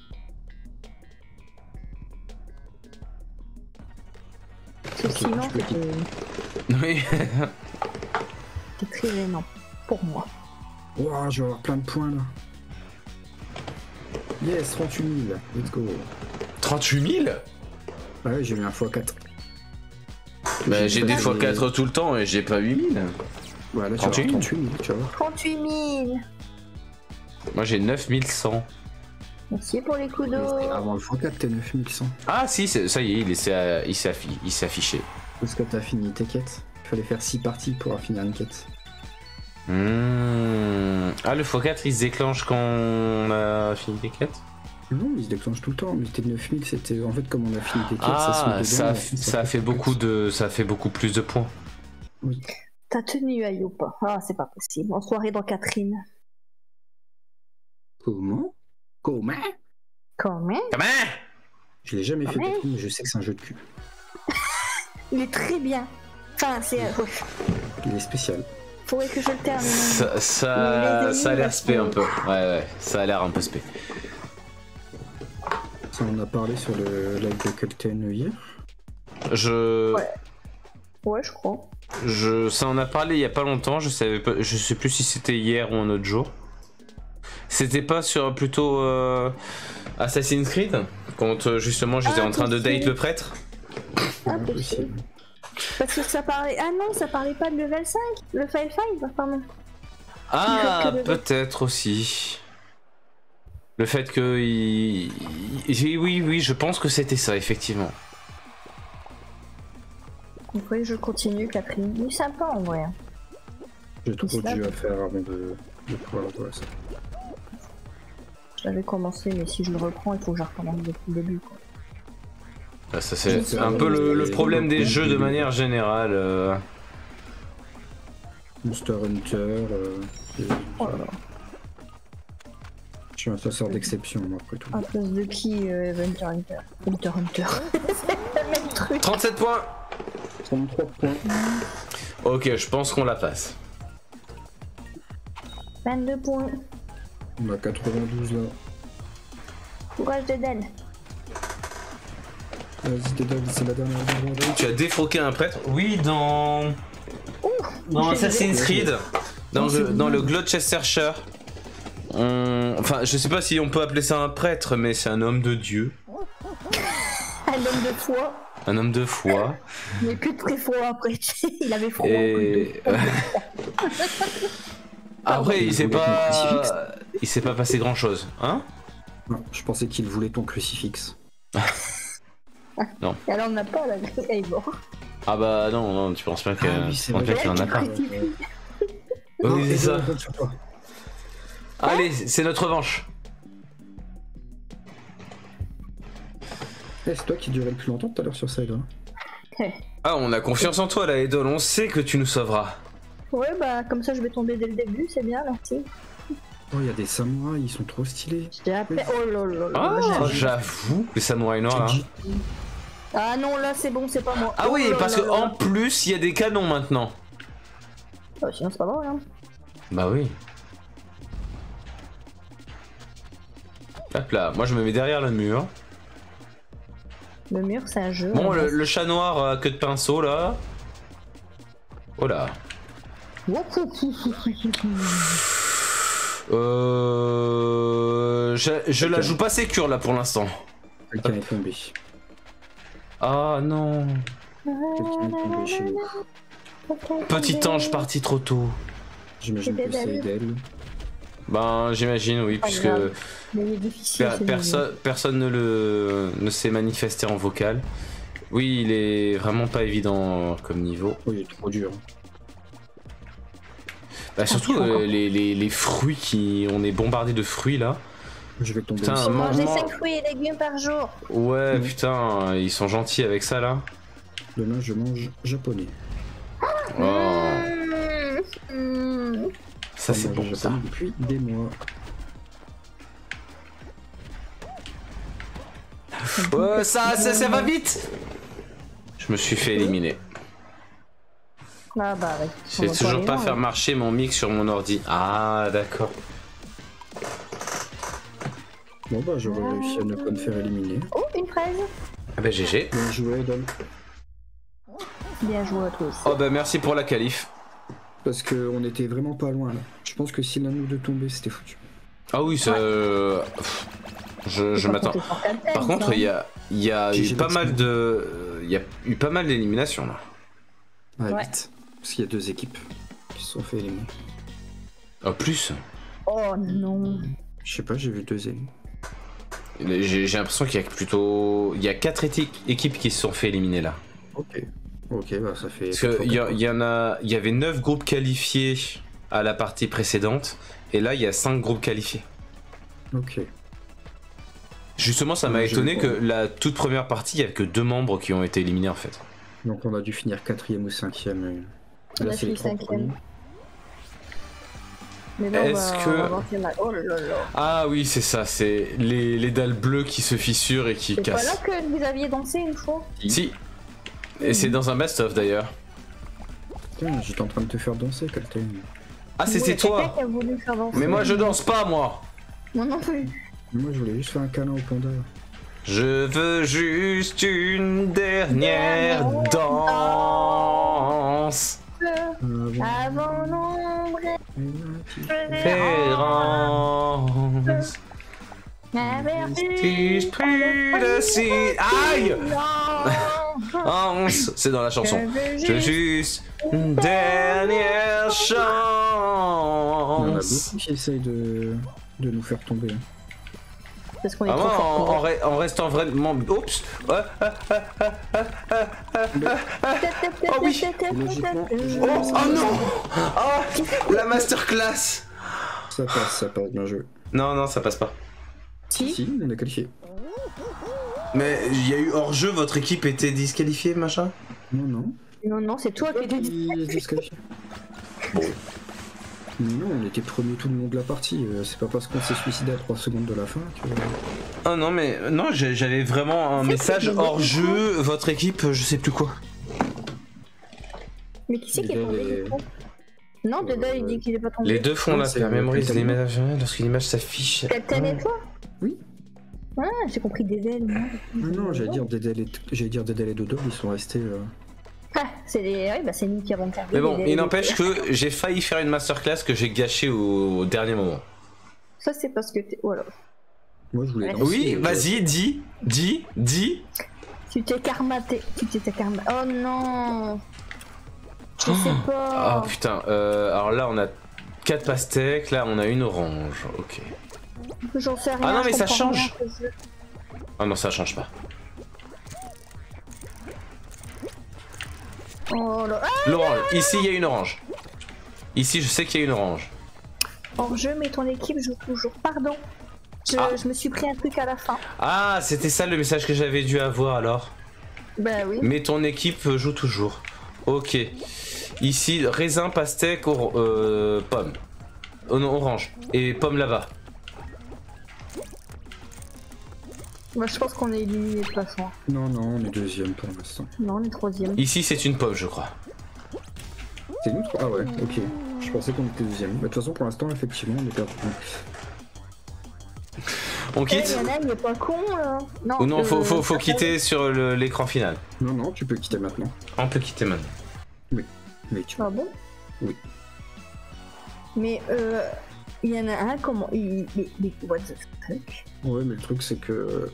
C: Ce silence
B: je peux
C: était
A: Oui.
C: était très gênant pour moi.
B: Ouah, je vais avoir plein de points là. Yes, trente-huit mille. Let's go.
A: trente-huit mille.
B: Ah ouais, j'ai mis un fois quatre.
A: Bah, j'ai des
B: pas
A: fois
B: des-
A: quatre tout le temps et j'ai pas huit mille.
B: Voilà, tu
A: trente-huit
B: vas avoir trente-huit mille, tu vas voir.
C: trente-huit mille.
A: Moi, j'ai neuf mille cent.
C: Merci pour les coups d'eau.
B: Avant le fois quatre, t'es neuf mille cent.
A: Ah, si, c'est- ça y est, il s'est il s'est affi- il s'est affiché.
B: Parce que t'as fini tes quêtes. Il fallait faire six parties pour finir une quête.
A: Mmh. Ah, le x quatre il se déclenche quand on a fini les quêtes.
B: Non, il se déclenche tout le temps. Mais c'était neuf mille, c'était. En fait, comme on a fini tes quêtes, ça se met
A: Ah,
B: dedans.
A: ça,
B: et
A: a-
B: ensuite,
A: ça a fait beaucoup de, ça fait beaucoup plus de points.
B: Oui.
C: T'as tenu à ou pas? Ah, c'est pas possible. En soirée dans Catherine.
B: Comment? Comment?
C: Comment?
A: Comment?
B: Je l'ai jamais fait,
C: Ouais.
B: Catherine, mais je sais que c'est un jeu de cul.
C: Il est très bien. Enfin, c'est. euh, ouais.
B: Il est spécial.
C: Faudrait que je le termine.
A: Ça, ça, ça a l'air spé un peu. Ouais, ouais, ça a l'air un peu spé.
B: Ça, on a parlé sur le live de Culten hier.
A: Je.
C: Ouais. Ouais, je crois.
A: Je, ça en a parlé il y a pas longtemps, je savais pas, je sais plus si c'était hier ou un autre jour. C'était pas sur plutôt euh, Assassin's Creed quand euh, justement j'étais
C: Ah,
A: en train de date
C: possible.
A: le prêtre.
C: Ah,
B: Impossible.
C: Parce que ça parlait. Ah non, ça parlait pas de level cinq. Le File cinq, pardon.
A: Ah,
C: que le-
A: peut-être aussi. Le fait que il... il- oui oui je pense que c'était ça effectivement.
B: Ah,
C: Il faudrait que je continue, Catherine. Il est sympa en vrai.
B: J'ai trop
C: Il
B: de
C: se
B: jeux
C: lave.
B: à faire avant de, de pouvoir jouer à ça.
C: Je l'avais commencé, mais si je le reprends, il faut que je recommence depuis le début. Quoi.
A: Ah, ça c'est
C: Je sais
A: un
C: pas,
A: peu le,
B: mais-
A: le problème des jeux de manière générale. euh.
B: Monster Hunter. Euh, et-
C: Oh là là.
B: Je suis un chasseur d'exception, moi, après tout.
C: À cause de qui, euh, Hunter Hunter Hunter Hunter. C'est le même truc.
A: trente-sept points.
B: trente-trois points.
A: Ok, je pense qu'on la passe.
C: vingt-deux points.
B: On a quatre-vingt-douze là.
C: Courage de Dan.
B: Vas-y, Dédale, c'est la dernière journée.
A: Tu as défroqué un prêtre? Oui, dans. Dans
C: j'ai
A: Assassin's Creed, dans
B: Non, c'est
A: le, dans le
B: mignon.
A: Gloucestershire. On... Enfin, je sais pas si on peut appeler ça un prêtre, mais c'est un homme de Dieu.
C: Un homme de foi.
A: Un homme de foi.
C: Mais plus de très froid après. Il avait froid.
A: Et. Après, il s'est pas. Il s'est pas passé grand chose, hein?
B: Non, je pensais qu'il voulait ton crucifix.
C: Et alors on n'a pas la elle est morte.
A: Ah bah non, non, tu penses pas que-
B: Ah oui, c'est
A: tu penses
B: vrai.
A: pas qu'il en a pas.
B: Non,
A: Oui, c'est
B: Dédale,
A: ça.
B: on compte sur toi.
A: Allez, c'est notre revanche.
B: Eh, c'est toi qui durait le plus longtemps tout à l'heure sur Side. Hein.
A: Ah, on a confiance en toi, là, Edol, on sait que tu nous sauveras.
C: Ouais, bah comme ça je vais tomber dès le début, c'est bien, merci.
B: Oh, il y a des samouraïs, ils sont trop stylés.
C: J'ai à peine. Oh là là là.
A: Ah,
C: j'ai-
A: j'avoue, les samouraïs noirs, là.
B: Genji.
C: Ah non, là c'est bon, c'est pas moi.
A: Ah
C: Oh
A: oui,
C: là
A: parce
C: là
A: que
C: là.
A: en plus, il y a des canons maintenant.
C: Oh, sinon c'est pas vrai, hein.
A: Bah oui. Hop là, moi je me mets derrière le mur.
C: Le mur c'est un jeu.
A: Bon,
C: hein.
A: le, le chat noir à queue de pinceau là. Oh là. Euh... Je, je la joue pas sécure là pour l'instant.
B: Quelqu'un est tombé.
A: Ah non.
B: Quelqu'un est tombé chez nous.
A: Petit ange parti trop tôt.
B: J'imagine que c'est Edel.
A: Ben j'imagine oui,
C: Pas
A: puisque
C: grave. Mais il est difficile.
A: per-
C: ce jeu.
A: personne personne ne le ne s'est manifesté en vocal. Oui, il est vraiment pas évident comme niveau.
B: Oh, il est trop dur.
A: Bah surtout
C: Ah,
A: euh, les, les, les fruits qui... On est bombardé de fruits là.
B: Je vais tomber
A: Putain,
B: aussi.
C: Faut
A: man-
C: manger
A: man-
C: cinq fruits et légumes par jour.
A: Ouais
B: Mm.
A: putain, ils sont gentils avec ça là.
B: Demain, je mange japonais.
A: Oh,
C: Mmh. Mmh.
A: ça
B: Je
A: c'est
B: mange
A: bon ça.
B: japonais depuis des mois.
A: Ouais, ça, ça, ça va vite. Je me suis fait éliminer.
C: Ah bah ouais.
A: Je sais toujours pas faire marcher mon mix sur mon ordi. Ah d'accord.
B: Bon, bah, j'aurais réussi à ne pas me faire éliminer.
C: Oh, une fraise.
A: Ah bah G G.
B: Bien joué, Edel.
C: Bien joué à toi aussi.
A: Oh bah merci pour la qualif.
B: Parce qu'on était vraiment pas loin là. Je pense que si l'un de nous deux tombait, c'était foutu.
A: Ah oui, ça... euh, pff, Je, je m'attends. Par contre, il y a, il y a
B: J'ai-
A: eu
B: j'ai
A: pas
B: pas
A: mal
B: de-
A: de... Il y a eu pas mal d'éliminations là.
B: Ah,
C: Ouais.
B: vite. Parce qu'il y a deux équipes qui se sont fait éliminer.
A: En plus,
C: Oh non.
B: Je sais pas, j'ai vu deux éliminés.
A: j'ai j'ai l'impression qu'il y a plutôt... Il y a quatre éti- équipes qui se sont fait éliminer là.
B: Ok. Ok, bah ça fait.
A: Parce qu'il y, a- il y en a... Il y avait neuf groupes qualifiés à la partie précédente. Et là, il y a cinq groupes qualifiés.
B: Ok.
A: Justement, ça m'a
B: Ouais, je
A: étonné
B: vois.
A: que la toute première partie, il n'y a que deux membres qui ont été éliminés en fait.
B: Donc on a dû finir quatrième ou cinquième.
C: On
B: Là,
C: a
B: c'est les
C: fini
B: trois
C: cinquième.
B: premiers.
C: Mais là, on
A: Est-ce
C: va-
A: que-
C: on va voir qu'il y en a- Oh là là là.
A: Ah oui, c'est ça, c'est les, les dalles bleues qui se fissurent et qui
C: C'est pas là
A: cassent.
C: que vous aviez dansé une fois?
A: Si. Et c'est dans un best-of d'ailleurs.
B: Putain, j'étais en train de te faire danser, Calten.
A: Ah, c'était
C: Ouais, quelqu'un
A: toi.
C: qui a voulu faire danser.
A: Mais moi, je danse pas, moi.
C: Moi non plus.
B: Moi, je voulais juste faire un câlin au panda.
A: Je veux juste une dernière danse.
B: Avant,
C: Avant l'ombre
A: Espérance. Si je prie le ciel. Aïe! Anse, c'est dans la chanson. Je veux juste une dernière
B: Il y en a
A: chance.
B: beaucoup qui essayent de, de nous faire tomber. hein.
C: Parce qu'on est
A: Ah,
C: trop
A: moi,
C: fort.
A: en,
C: pour
A: en re- en restant vraiment. Oups! Ouais, ah, oh oui.
B: Logiquement,
A: oh, oh non! Ah, la masterclass!
B: ça passe, ça passe, bien joué.
A: Non, non, ça passe pas.
C: Si.
B: Si, on est qualifié.
A: Mais il y a eu hors-jeu, votre équipe était disqualifiée, machin?
B: Non, non.
C: Non, non, c'est toi qui étais dit.
B: Il est disqualifié.
A: Bon.
B: Mais non, on était premier tout le long de la partie. euh, C'est pas parce qu'on s'est suicidé à trois secondes de la fin que.
A: Ah non, mais non, j'ai- j'avais vraiment un
C: C'est
A: message
C: que j'ai
A: hors-jeu, votre équipe, je sais plus quoi.
C: Mais qui c'est qui est
B: Déjà,
C: tombé
B: les-
C: du coup? Non, Deda il dit qu'il est pas tombé.
A: Les deux font
B: Non,
A: la
B: c'est
A: paire,
B: le
A: mémorise
B: Captain
A: l'image lorsqu'une image s'affiche.
C: Captain et toi?
B: Oui.
C: Ah, j'ai compris Dedel. Non,
B: Non, non, j'allais dire Dédale et, j'allais dire Dédale et Dodo, ils sont restés. euh,
C: Ah, c'est les. Oui, bah c'est nous qui avons carré.
A: Mais bon,
C: Dedel et
A: il
C: Dodo.
A: n'empêche que j'ai failli faire une masterclass que j'ai gâchée au, au dernier moment.
C: Ça, c'est parce que t'es. Voilà.
B: Moi, je voulais.
C: Ouais.
B: danser,
A: Oui,
B: euh,
A: vas-y, dis, dis, dis.
C: Tu t'es karmaté. Tu t'es karmaté. Oh non! Je sais
A: Ah
C: pas.
A: putain, euh, alors là on a quatre pastèques, là on a une orange, ok.
C: J'en sais rien.
A: Ah non, mais
C: je
A: ça
C: comprends
A: change.
C: rien, ce jeu.
A: Ah non, ça change pas.
C: Oh là. Ah,
A: L'orange, ici il y a une orange. Ici je sais qu'il y a une orange.
C: hors jeu, mais ton équipe joue toujours. Pardon. Je,
A: Ah.
C: je me suis pris un truc à la fin.
A: Ah, c'était ça le message que j'avais dû avoir alors.
C: Bah oui.
A: Mais ton équipe joue toujours. Ok. Ici, raisin, pastèque, or- euh, pomme. Oh non, orange. Et pomme là-bas.
C: Bah, je pense qu'on est éliminé de toute façon.
B: Non, non, on est deuxième pour l'instant.
C: Non, on est troisième.
A: Ici, c'est une pomme, je crois.
B: C'est nous trois. Ah ouais, ok. Je pensais qu'on était deuxième. Mais de toute façon, pour l'instant, effectivement, on est perdu.
A: On
C: Eh,
A: quitte
C: Yana, il est pas con là. Non,
A: Ou non,
C: euh,
A: faut, faut, faut quitter sur le- l'écran final.
B: Non, non, tu peux quitter maintenant.
A: On peut quitter maintenant.
B: Mais tu.
C: Ah bon?
B: Oui.
C: Mais euh, il y en a un, comment il, il, il- what the fuck?
B: Ouais, mais le truc, c'est que.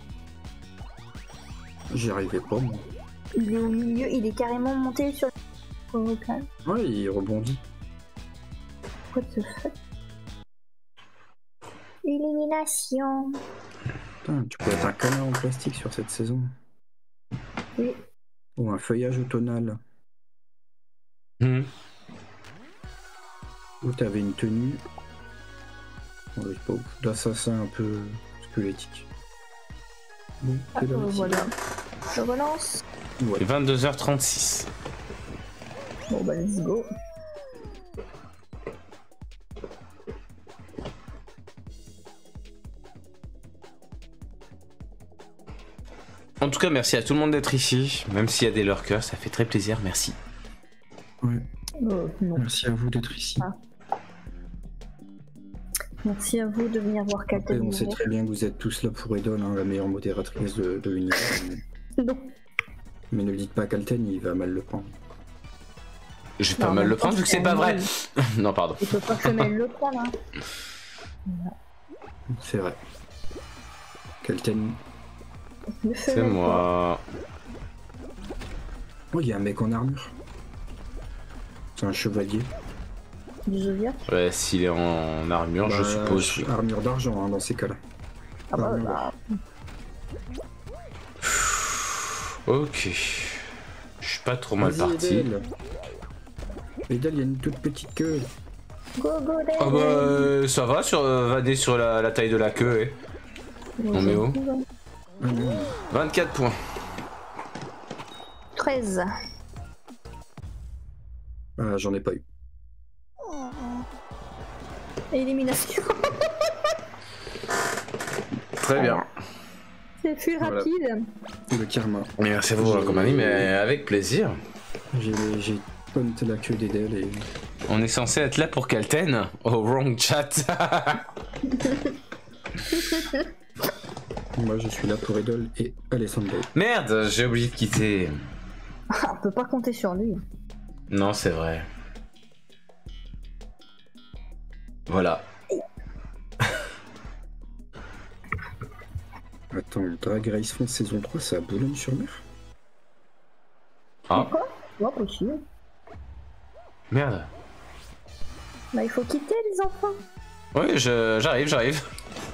B: J'y arrivais pas, moi.
C: Il est au milieu, il est carrément monté sur le vocal.
B: Ouais, il rebondit.
C: What the fuck? Élimination.
B: Putain, tu peux être un canard en plastique sur cette saison.
C: Oui.
B: Ou un feuillage automnal.
A: Hmm.
B: Où t'avais une tenue. Ouais, c'est pas ouf. D'assassin un peu squelettique. Bon,
C: Ah,
B: c'est là
C: euh,
B: aussi.
C: voilà. Je relance.
B: Ouais.
A: Et vingt-deux heures trente-six.
C: Bon bah let's go.
A: En tout cas, merci à tout le monde d'être ici. Même s'il y a des lurkers, ça fait très plaisir, merci.
B: Ouais.
C: Euh, non.
B: Merci à vous d'être ici.
C: Ah. Merci à vous de venir voir
B: Après,
C: Captain.
B: on sait très bien que vous êtes tous là pour Edol, hein, la meilleure modératrice de, de l'univers. Mais...
C: Non.
B: mais ne le dites pas à Calten, il va mal le prendre.
A: Je vais pas
C: Non,
A: mal
C: mais
A: le prendre vu que c'est pas vrai. Non, pardon.
C: Il peut pas que Mel le prendre. Hein.
B: C'est vrai. Calten.
C: Le feu,
A: C'est
C: Mel,
A: moi.
B: Oh, il y a un mec en armure. C'est un chevalier.
C: Du Zodiac.
A: Ouais, s'il est en armure, je
B: Bah,
A: suppose. oui.
B: Armure d'argent, hein, dans ces cas-là.
C: Ah bah,
B: Ah,
C: bah,
A: Ok. Je suis pas trop mal
B: Vas-y,
A: parti.
B: Edel. Edel, il y a une toute petite queue.
C: Go go Dad.
A: Ah bah euh, ça va sur euh, vader sur la, la taille de la queue. Eh. On met où
B: Ah non.
A: vingt-quatre points.
C: treize.
B: Ah, j'en ai pas eu.
C: Élimination.
A: Très bien.
C: C'est plus
B: Voilà.
C: rapide.
B: Le karma.
A: Merci à vous pour la compagnie, mais avec plaisir.
B: J'ai j'ai ponté la queue d'Edel et...
A: On est censé être là pour Kalten. Oh, wrong chat.
B: Moi je suis là pour Edel et Alessandro.
A: Merde, j'ai oublié de quitter.
C: On peut pas compter sur lui.
A: Non, c'est vrai. Voilà.
B: Attends, Drag Race France saison trois, c'est à Boulogne-sur-Mer?
A: Ah,
C: Ouais, possible.
A: merde.
C: Bah, il faut quitter les enfants.
A: Oui, je- j'arrive, j'arrive.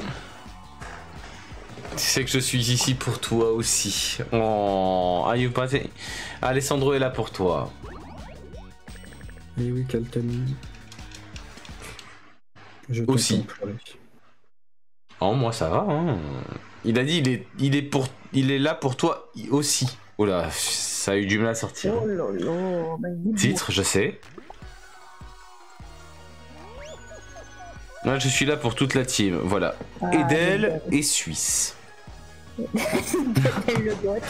A: Tu sais que je suis ici pour toi aussi. Oh, are you passé? Alessandro est là pour toi.
B: Eh oui, Kalten. Je
A: Aussi.
B: t'entends pleurer.
A: Oh, moi ça va. Hein. Il a dit il est, il est pour, il est là pour toi aussi. Oh là, ça a eu du mal à sortir.
C: Oh là là. Bah, il dit
A: Titre, je sais. Moi, je suis là pour toute la team. Voilà.
C: Ah,
A: Edel et Suisse.
C: Elle le doit.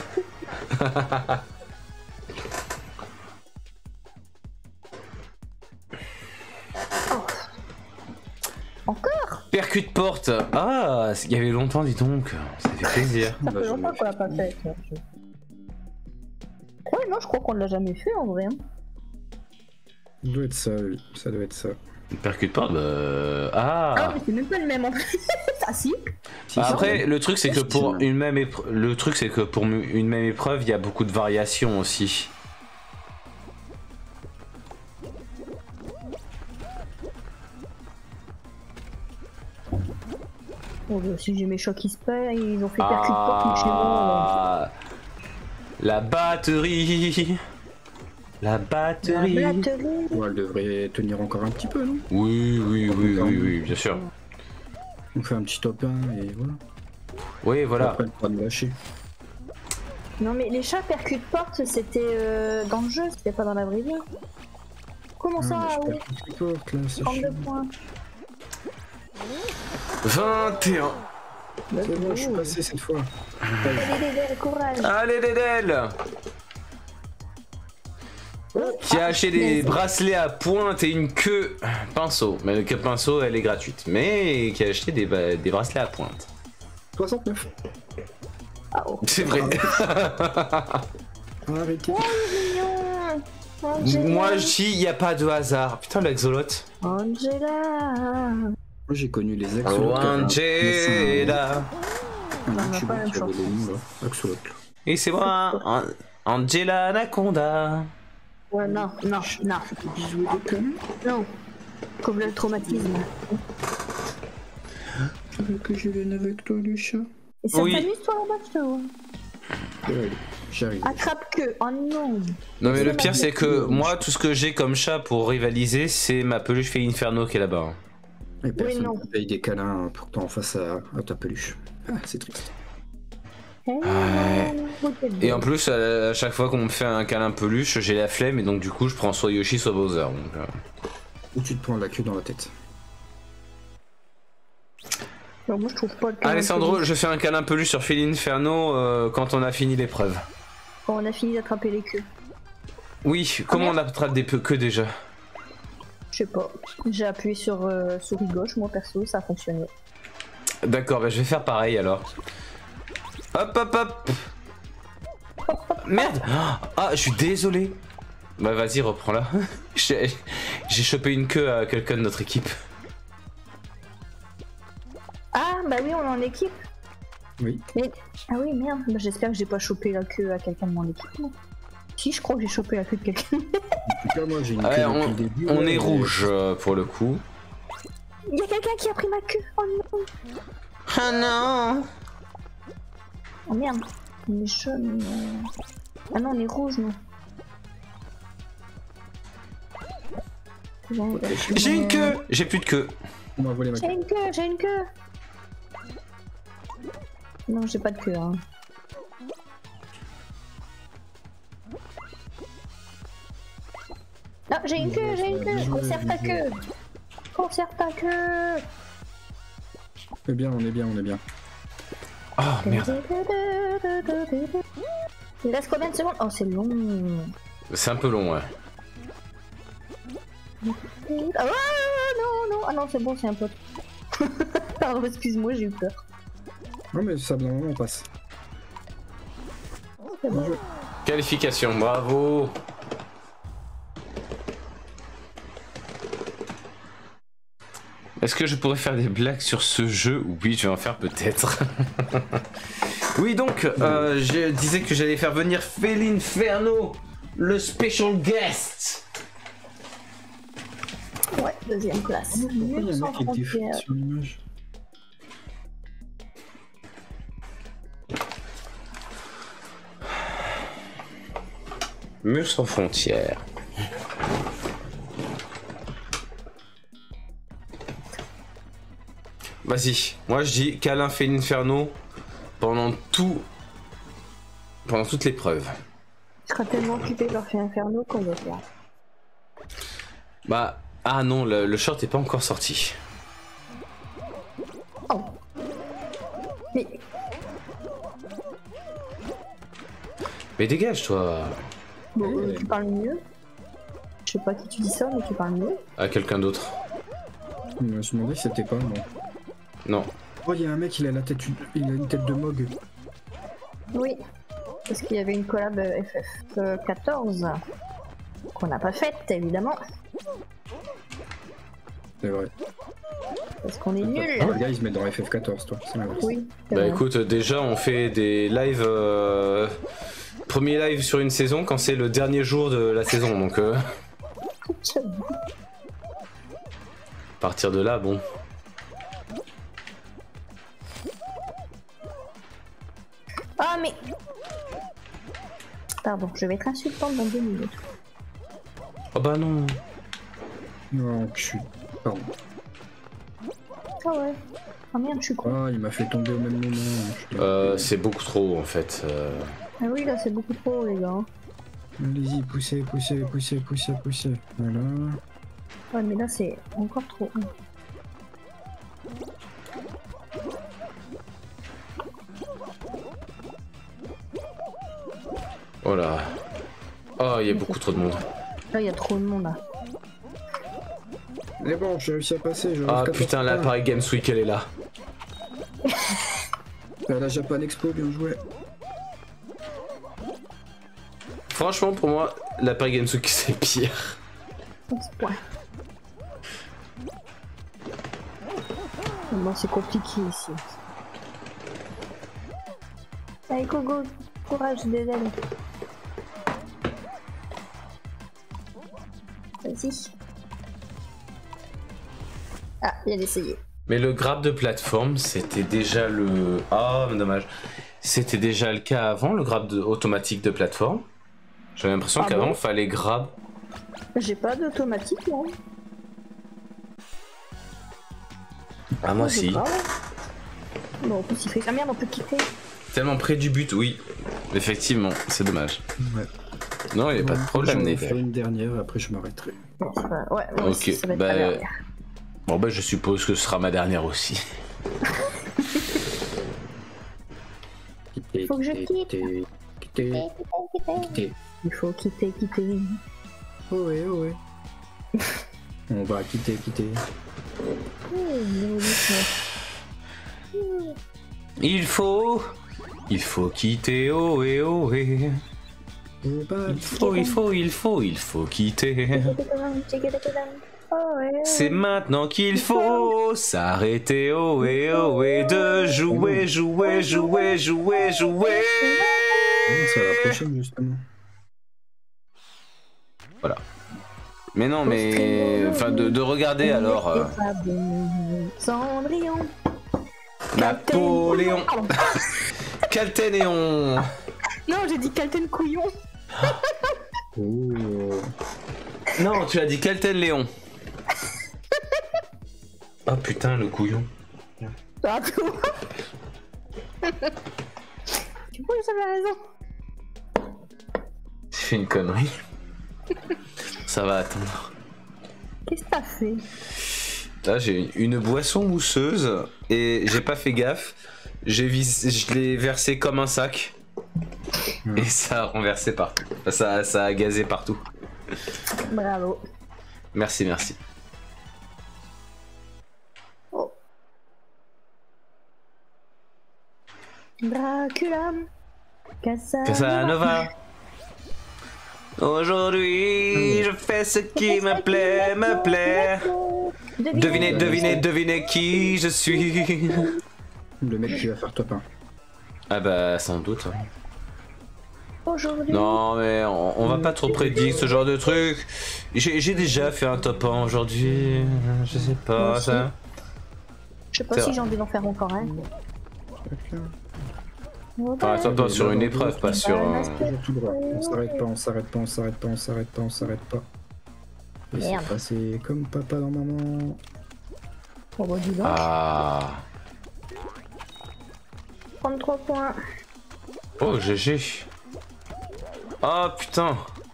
C: Oh. Encore.
A: Percute porte. Ah, il y avait longtemps, dis donc. Ça fait plaisir.
C: Ça
B: Bah,
C: fait
B: je
C: longtemps
B: l'ai
C: qu'on l'a pas fait. ça, je- Ouais, non, je crois qu'on l'a jamais fait en vrai. hein.
B: Ça doit être ça, oui. Ça doit être ça.
A: Percute porte, bah...
C: Ah,
A: Ah.
C: mais c'est même pas le même en plus. Ah si.
B: Si,
A: Après,
B: ça-
A: le truc c'est que pour
B: Effectivement.
A: une même épreuve, le truc c'est que pour mu- une même épreuve, il y a beaucoup de variations aussi.
C: Oh, bah, si j'ai mes chocs qui se paient, ils ont fait percute porte chez moi.
A: Ah, la batterie, la
C: La
A: batterie.
C: batterie.
B: Ouais, elle devrait tenir encore un petit peu, non?
A: Oui, oui, oui, oui, oui, bien sûr.
B: On fait un petit top un et voilà.
A: Oui, voilà.
B: Après, elle pourra nous lâcher.
C: Non mais les chats percute porte, c'était euh, dans le jeu, c'était pas dans la vraie vie. Comment ça,
B: Ah, mais
C: oui,
B: je perds toutes les portes, là, c'est
C: trente-deux
B: chiant.
C: points.
A: vingt et un.
B: C'est bon, je suis passé cette fois.
C: Allez, allez, allez, courage.
A: Allez, Dédel, qui a acheté des bracelets à pointe et une queue pinceau. Mais la queue pinceau, elle est gratuite. Mais qui a acheté des, ba- des bracelets à pointe.
B: soixante-neuf.
C: Ah, oh.
A: C'est vrai.
B: Arrêtez.
C: Mignon. Angela.
A: Moi, je dis, il n'y a pas de hasard. Putain, l'axolote.
C: Angela.
B: Moi, j'ai connu les
A: Oh,
B: axolotes.
A: Angela.
B: Un
C: On n'a
B: YouTuber
C: pas la même
B: qui avait
C: chance.
B: des noms, là. Axolote.
A: Et c'est moi, An- Angela Anaconda.
C: Ouais, non, non, non,
B: Bisous et des câlins.
C: non. Comme le traumatisme.
B: Tu veux que je vienne avec toi, le chat?
C: Et ça
A: Oui.
C: t'amuse toi là-bas, je te vois.
B: Ouais, j'arrive.
C: Attrape que. Oh non.
A: Non mais le pire c'est que moi tout ce que j'ai comme chat pour rivaliser c'est ma peluche Fée Inferno qui est là-bas.
B: Et personne
C: non.
B: ne paye des câlins pour que t'en fasses à, à ta peluche. Ah, c'est triste.
C: Eh,
A: Ouais.
C: non, t'es
A: Et en
C: belle.
A: plus à à chaque fois qu'on me fait un câlin peluche j'ai la flemme et donc du coup je prends soit Yoshi soit Bowser. Donc, euh.
B: Ou tu te prends la queue dans la tête.
C: Non, moi je trouve pas le câlin
A: Alessandro,
C: peluche.
A: je fais un câlin peluche sur Fée Inferno euh, quand on a fini l'épreuve.
C: Quand on a fini d'attraper les queues.
A: Oui, comment on attrape des peu que déjà?
C: Je sais pas. J'ai appuyé sur euh, souris gauche, moi perso, ça a fonctionné.
A: D'accord, bah je vais faire pareil alors. Hop hop hop. Merde. Ah, je suis désolé. Bah vas-y, reprends-la. J'ai j'ai chopé une queue à quelqu'un de notre équipe.
C: Ah, bah oui, on est en équipe.
B: Oui.
C: Mais... Ah oui, merde. Bah, j'espère que j'ai pas chopé la queue à quelqu'un de mon équipe. non. Si, je crois que j'ai chopé la queue de quelqu'un.
B: En tout cas, moi, j'ai une
A: Ouais,
B: queue
A: on,
B: depuis le début.
A: on
B: ouais,
A: est
B: mais-
A: rouge euh, pour le coup.
C: Il y a quelqu'un qui a pris ma queue. Oh non.
A: Ah non.
C: Oh merde. On est jaune. euh. Ah non, on est rouge, non. Bon,
A: J'ai une queue. J'ai plus de queue.
B: On m'a volé ma
C: J'ai
B: queue.
C: une queue, j'ai une queue. Non, j'ai pas de queue. Hein. Ah, j'ai une queue, j'ai une queue. Conserve ta queue. Conserve ta queue.
B: On est bien, on est bien, on est bien.
A: Oh merde.
C: Il reste combien de secondes? Oh, c'est long.
A: C'est un peu long, ouais.
C: Ah non, non, ah non, c'est bon, c'est un pote. Pardon, excuse-moi, j'ai eu peur.
B: Non mais ça, normalement, on passe.
C: C'est bon.
A: Qualification, bravo. Est-ce que je pourrais faire des blagues sur ce jeu? Oui, je vais en faire peut-être. Oui, donc, euh, je disais que j'allais faire venir Felinferno, le special guest.
C: Ouais, deuxième place.
B: Pourquoi il y a un
C: Sans
B: mec qui était
C: frontières.
B: fait sur l'image?
A: Mur sans frontières. Vas-y, moi je dis câlin Felinferno pendant tout. pendant toute l'épreuve.
C: Je serai tellement occupé par faire Inferno qu'on va faire.
A: Bah, ah non, le, le short est pas encore sorti.
C: Oh. Mais
A: Mais dégage toi.
C: bon, euh, tu parles mieux. Je sais pas qui tu dis ça, mais tu parles mieux.
A: À quelqu'un d'autre.
B: Je me suis demandé si c'était pas moi.
A: Non.
B: Oh, il y a un mec, il a la tête, il a une tête de Mog.
C: Oui. Parce qu'il y avait une collab F F quatorze qu'on n'a pas faite, évidemment.
B: C'est vrai.
C: Parce qu'on est nuls.
B: Ah, le gars, il se met dans F F quatorze, toi. C'est l'inverse.
C: Oui. c'est
A: Bah
C: vrai.
A: écoute, déjà on fait des lives. Euh... Premier live sur une saison quand c'est le dernier jour de la saison, donc euh... à partir de là, bon.
C: Ah mais... Pardon, je vais être insultante dans deux minutes.
A: Oh bah non.
B: Non, je suis. Pardon.
C: Ah ouais. Ah merde, je suis con.
B: Ah, il m'a fait tomber au même moment. Je suis-
A: Euh, c'est beaucoup trop en fait. Euh...
C: Ah oui, là c'est beaucoup trop, les gars.
B: Allez-y, poussez, poussez, poussez, poussez, poussez. Voilà.
C: Ouais, mais là c'est encore trop.
A: Oh là. Oh, il y a beaucoup trop de monde.
C: Là, il y a trop de monde là.
B: Mais bon, j'ai réussi à passer. je
A: Ah
B: reste
A: putain,
B: quatorze
A: la
B: points.
A: Paris Games Week elle est là.
B: Ah, la Japan Expo, bien joué.
A: Franchement, pour moi, la Paris Games Week c'est pire.
C: Ouais. Bon, c'est compliqué ici. Allez, go, go. Courage, des ailes. Vas-y. Ah, il a essayé.
A: Mais le grab de plateforme, c'était déjà le. Ah, mais dommage. C'était déjà le cas avant, le grab de... automatique de plateforme. J'avais l'impression
C: Ah
A: qu'avant,
C: bon
A: fallait grab.
C: J'ai pas d'automatique, non.
A: Ah, moi
C: J'ai
A: si.
C: pas, ouais. Bon, en plus, il fait. Ah merde, on peut quitter.
A: Tellement près du but, oui. Effectivement, c'est dommage.
B: Ouais.
A: Non, il n'y a pas de problème,
B: Je vais
A: Nether.
B: faire une dernière, après je m'arrêterai.
C: Bon, c'est pas- Ouais, moi aussi,
A: Ok,
C: ça va être
A: bah,
C: la dernière.
A: Bon, bah, je suppose que ce sera ma dernière aussi.
B: Quittez,
C: Faut que je quitte.
B: quittez, quittez, quittez.
C: Il faut quitter, quitter.
B: Oh ouais, oh ouais. On va quitter, quitter.
A: Il faut. Il faut quitter, oh et oh et.
B: On va
A: Il faut, il faut, il faut, il faut quitter. C'est maintenant qu'il faut s'arrêter, oh et oh et de jouer, jouer, jouer, jouer, jouer.
B: Non, c'est à la prochaine, justement.
A: Voilà. Mais non, mais. Enfin, de, de regarder alors. euh,
C: Cendrillon.
A: Napoléon.
C: Pardon.
A: Calténéon.
C: Non, j'ai dit Calten Couillon.
B: Oh.
A: Non, tu as dit Calten Léon. Oh putain, le couillon.
C: Ah, toi. Tu vois, j'avais raison.
A: J'ai fait une connerie. Ça va attendre.
C: Qu'est-ce que t'as fait?
A: Là, j'ai une boisson mousseuse et j'ai pas fait gaffe. J'ai vis... Je l'ai versé comme un sac. Mmh. Et ça a renversé partout. Enfin, ça, ça a gazé partout.
C: Bravo.
A: Merci, merci.
C: Oh. Dracula. Casanova.
A: Casanova. Aujourd'hui, je fais ce qui me plaît, me plaît. Devinez, devinez, devinez qui je suis.
B: Le mec qui va faire top un.
A: Ah bah, sans doute.
C: Aujourd'hui.
A: Non, mais on, on va pas trop prédire ce genre de truc. J'ai déjà fait un top un aujourd'hui. Je sais pas, ça.
C: Je sais pas si j'ai envie d'en faire encore un.
A: Enfin, un top un sur une épreuve, pas sur. Un...
B: Tout droit. On s'arrête pas, on s'arrête pas, on s'arrête pas, on s'arrête pas, on s'arrête pas. Et c'est passé comme papa dans maman.
C: Oh bah dis donc.
A: Ah.
C: trente-trois points.
A: Oh G G. Oh putain.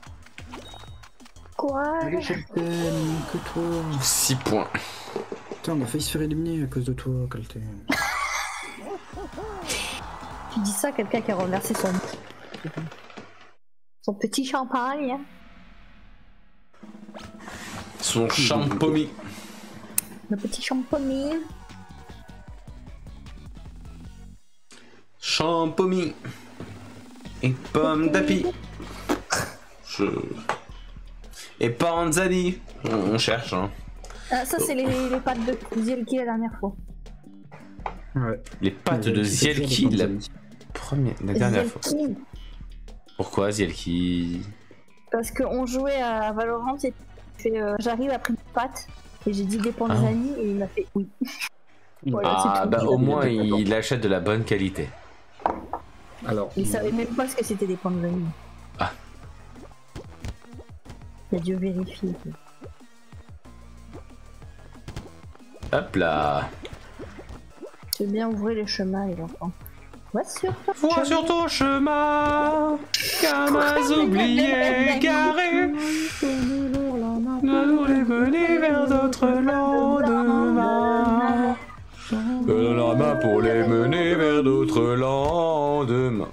C: Quoi?
B: Allez, je t'aime, que toi.
A: six points.
B: Putain, on a failli se faire éliminer à cause de toi, Calté.
C: Tu dis ça à quelqu'un qui a renversé son... son petit champagne.
A: Son champomis.
C: Le petit champagne.
A: Champomis. Et pomme d'api. Je... Et panzani. On, on cherche, hein.
C: Ah, ça, c'est les, les pâtes de Zielki la dernière fois.
B: Ouais.
A: Les pâtes de Zielki la première, la dernière fois. Pourquoi Zielki?
C: Parce qu'on jouait à Valorant et fait, euh, j'arrive après une pâte et j'ai dit des panzani ah. Et il m'a fait oui.
A: Voilà, ah bah au moins il, il achète de la bonne qualité.
B: Alors,
C: il savait même pas ce que c'était des panzani.
A: Ah.
C: Il a dû vérifier.
A: Hop là.
C: Tu veux bien ouvrir les chemins les enfants. Va sur ton
A: Vois
C: chemin.
A: sur ton chemin, gamins oubliés, garés. Nous les mener vers d'autres lendemains. De la main pour les mener vers d'autres lendemains.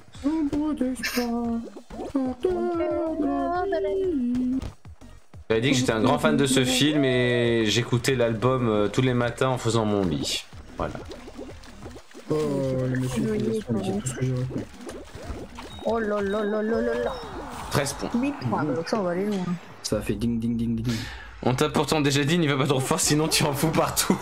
A: J'avais dit que j'étais un grand fan de ce film et j'écoutais l'album euh, tous les matins en faisant mon lit. Voilà.
B: Oh, le monsieur qui laisse prendre, c'est tout ce que j'ai retenu.
C: Oh là là là là là là.
A: treize points.
C: huit points, donc ça on va aller loin.
B: Ça a fait ding ding ding ding.
A: On t'a pourtant déjà dit, n'y va pas trop fort, sinon tu en fous partout.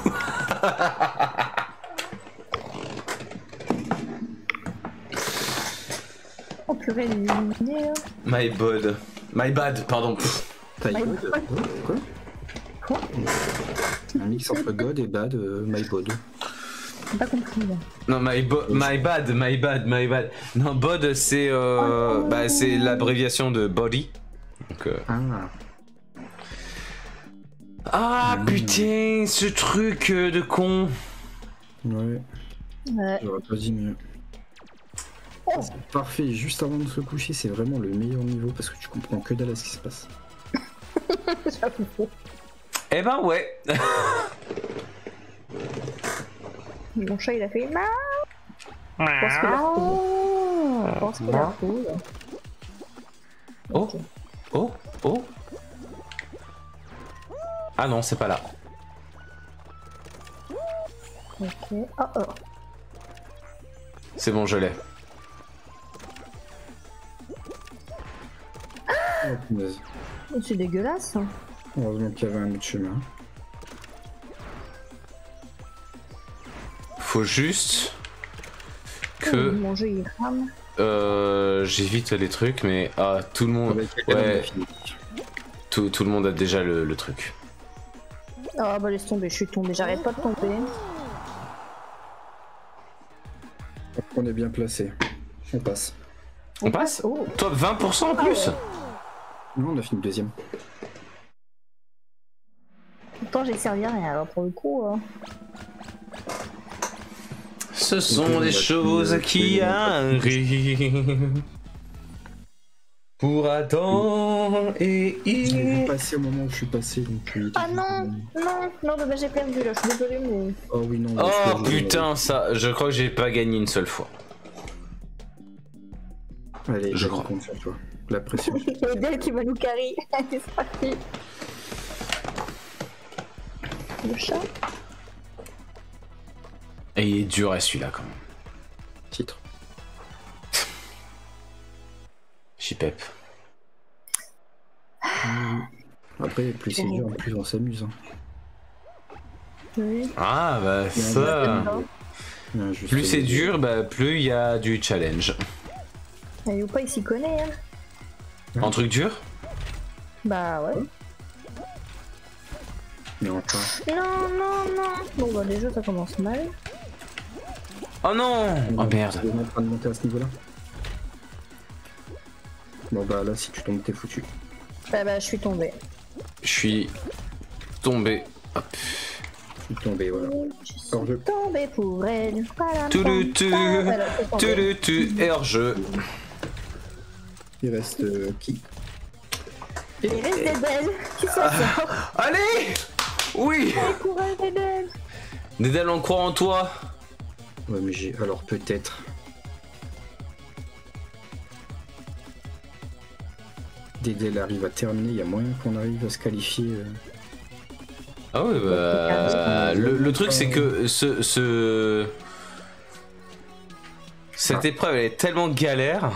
C: Oh purée, il est éliminé là.
A: My bad. My bad, pardon.
B: My God. Quoi? Quoi? Un mix entre God et Bad, euh, My Bod.
C: J'ai pas compris là.
A: Non, my, bo my bad, my bad, my bad. Non, bod c'est euh, bah, c'est l'abréviation de body. Donc, euh...
B: Ah.
A: Ah mmh. Putain, ce truc euh, de con.
B: Ouais.
C: Ouais.
B: J'aurais pas dit mieux. Oh. Parfait, juste avant de se coucher, c'est vraiment le meilleur niveau parce que tu comprends que dalle à ce qui se passe.
A: Eh ben ouais.
C: Mon chat il a fait non. Je pense qu'il a retrouvé. Je pense qu'il a retrouvé.
A: Oh,
C: okay.
A: oh, oh. Ah non, c'est pas là.
C: Ok, oh oh.
A: C'est bon, je l'ai.
B: Oh, punaise.
C: C'est dégueulasse. Hein.
B: Heureusement qu'il y avait un autre chemin.
A: Faut juste que
C: Mon jeu il rame.
A: euh, j'évite les trucs, mais ah, tout le monde, ouais, tout, tout le monde a déjà le, le truc.
C: Ah bah laisse tomber, je suis tombé, j'arrête pas de tomber.
B: On est bien placé. On passe.
A: On passe?
C: Oh.
A: Top vingt pour cent en plus.
C: Ah ouais.
B: Non, on a fini deuxième.
C: Pourtant j'ai servi à rien alors pour le coup. Euh...
A: Ce sont des choses qui arrivent. Pour Adam et
B: Je l'ai vu
A: il.
B: passer au moment où je suis passé, donc... euh,
C: Ah non, non, non, bah, j'ai perdu là, je suis désolée, mais.
B: Oh oui, non.
A: Oh
B: je- je-
A: putain, ça, je crois que j'ai pas gagné une seule fois.
B: Allez,
A: Je
B: je
A: crois.
B: compte sur toi. La pression.
C: Il y a Del qui va nous carry. C'est parti. Le chat.
A: Et il est dur à celui-là quand même.
B: Titre.
A: Chipep.
B: Après, plus c'est dur, plus on s'amuse. Hein.
C: Oui.
A: Ah bah ça.
B: Ouais, juste
A: Plus c'est
B: les-
A: dur, bah plus il y a du challenge.
C: Et Youpa il s'y connaît, hein.
A: En truc dur?
C: Bah ouais.
B: Mais encore.
C: Non, non, non. Bon bah déjà ça commence mal.
A: Oh non! Oh merde.
B: On est en train de monter à ce niveau-là. Bon bah là, si tu tombes, t'es foutu.
C: Bah bah je suis tombée.
A: Je suis tombé. Hop.
B: Je suis tombé, voilà.
C: Je suis
B: Hors jeu.
C: tombée pour elle. Voilà.
A: Tu tu
C: Voilà, c'est tombé.
A: tu tu et hors jeu.
B: Il reste euh, qui?
C: Il reste des belles qui s'en sort.
A: Allez! Oui!
C: Allez, courage des belles.
A: Dédale, on croit en toi.
B: Ouais, mais j'ai. Alors peut-être. Dédé arrive à terminer, il y a moyen qu'on arrive à se qualifier. euh.
A: Ah ouais, bah. Le, le truc, c'est que ce. ce... Cette épreuve, elle est tellement galère.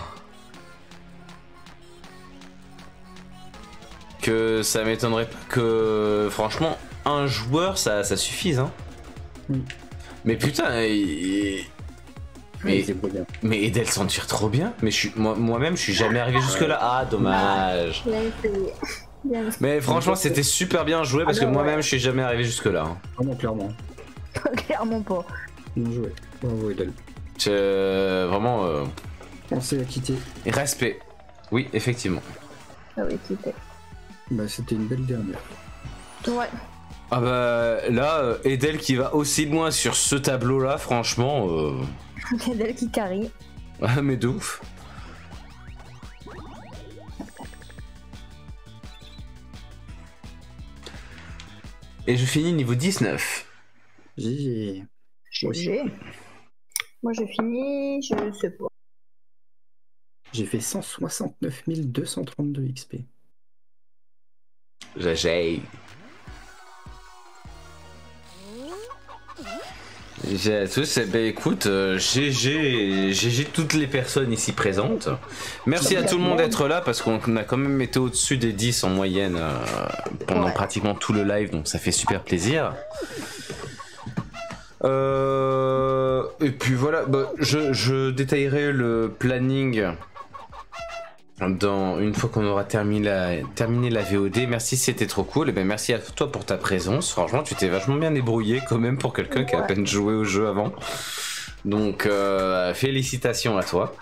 A: Que ça m'étonnerait pas que. Franchement, un joueur, ça, ça suffise, hein.
B: Oui.
A: Mais putain, il-
B: Mais
A: Mais,
B: c'est pas bien.
A: mais Edel s'en tire trop bien. Mais je suis, moi, moi-même, je suis jamais arrivé jusque-là. Ah, dommage.
C: Il a essayé. Bien.
A: Mais franchement, c'était super bien joué parce
C: Ah
A: que
C: non,
A: moi-même,
C: ouais.
A: je suis jamais arrivé jusque-là. hein.
B: Ah non, clairement.
C: Clairement pas.
B: Bien joué. Bravo, Edel.
A: Je- Vraiment, euh,
B: On s'est acquitté.
A: respect. Oui, effectivement.
C: Ah oui, quitter.
B: Bah, c'était une belle dernière.
C: Ouais.
A: Ah bah là, euh, Edel qui va aussi loin sur ce tableau-là, franchement, euh...
C: Il y a Del qui carry.
A: ah, mais de ouf. Et je finis niveau dix-neuf.
B: J'ai.
C: G G. Moi j'ai fini, je sais pas.
B: J'ai fait cent soixante-neuf mille deux cent trente-deux X P.
A: J'ai. J'ai à tous, eh ben écoute, euh, G G, G G toutes les personnes ici présentes. Merci à tout le monde d'être là parce qu'on a quand même été au-dessus des dix en moyenne euh, pendant
C: Ouais.
A: pratiquement tout le live, donc ça fait super plaisir. Euh, et puis voilà, bah, je, je détaillerai le planning dans une fois qu'on aura terminé la, terminé la V O D. Merci, c'était trop cool. Et ben merci à toi pour ta présence. Franchement, tu t'es vachement bien débrouillé quand même pour quelqu'un qui a à
C: Ouais.
A: peine joué au jeu avant. Donc euh, félicitations à toi.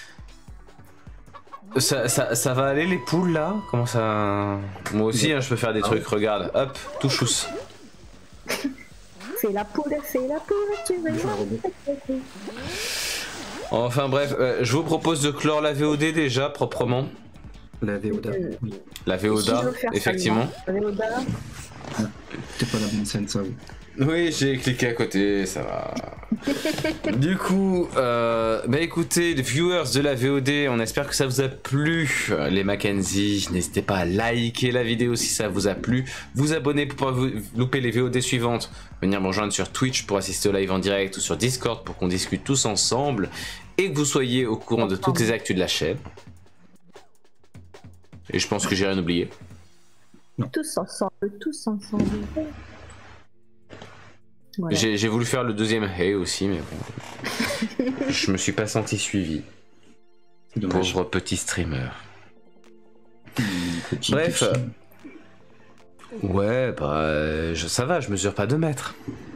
A: Ça, ça, ça va aller les poules là? Comment ça? Moi aussi, hein, je peux faire des trucs. Regarde, hop, tout chousse.
C: Fais la poule, fais la poule, tu veux
B: Je
C: voir.
B: remets.
A: Enfin bref, euh, je vous propose de clore la V O D déjà proprement.
B: La V O D A.
C: Euh,
B: Oui.
A: La V O D
C: Si je
A: A,
C: veux faire
A: effectivement.
C: ça, moi. Véoda.
B: T'es pas la bonne scène, ça. Oui.
A: Oui, j'ai cliqué à côté, ça va. Du coup, euh, bah écoutez, les viewers de la V O D, on espère que ça vous a plu, euh, les Mackenzie. N'hésitez pas à liker la vidéo si ça vous a plu, vous abonner pour pas vous louper les V O D suivantes, venir me rejoindre sur Twitch pour assister au live en direct ou sur Discord pour qu'on discute tous ensemble et que vous soyez au courant de toutes les actus de la chaîne. Et je pense que j'ai rien oublié.
C: Tous ensemble, tous ensemble. Voilà.
A: J'ai j'ai voulu faire le deuxième hey aussi, mais bon. Je me suis pas senti suivi.
B: C'est dommage.
A: Pauvre petit streamer.
B: Petit,
A: Bref.
B: petit.
A: Ouais, bah, euh, je, ça va, je mesure pas deux mètres.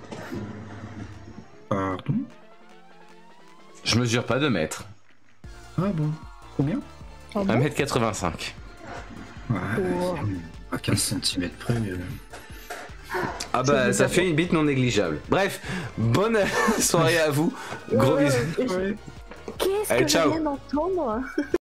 B: Pardon.
A: Je mesure pas deux mètres.
B: Ah bon. Combien?
C: Ah bon
A: un mètre quatre-vingt-cinq.
B: Ouais.
C: Oh.
B: À quinze centimètres près. euh.
A: Ah
C: Je
A: bah,
C: vous
A: ça
C: avoue.
A: fait une bite non négligeable. Bref, bonne soirée à vous. Gros
C: Ouais,
A: bisous.
C: ouais, ouais. Qu'est-ce
A: Allez,
C: que
A: ciao.
C: je viens d'entendre?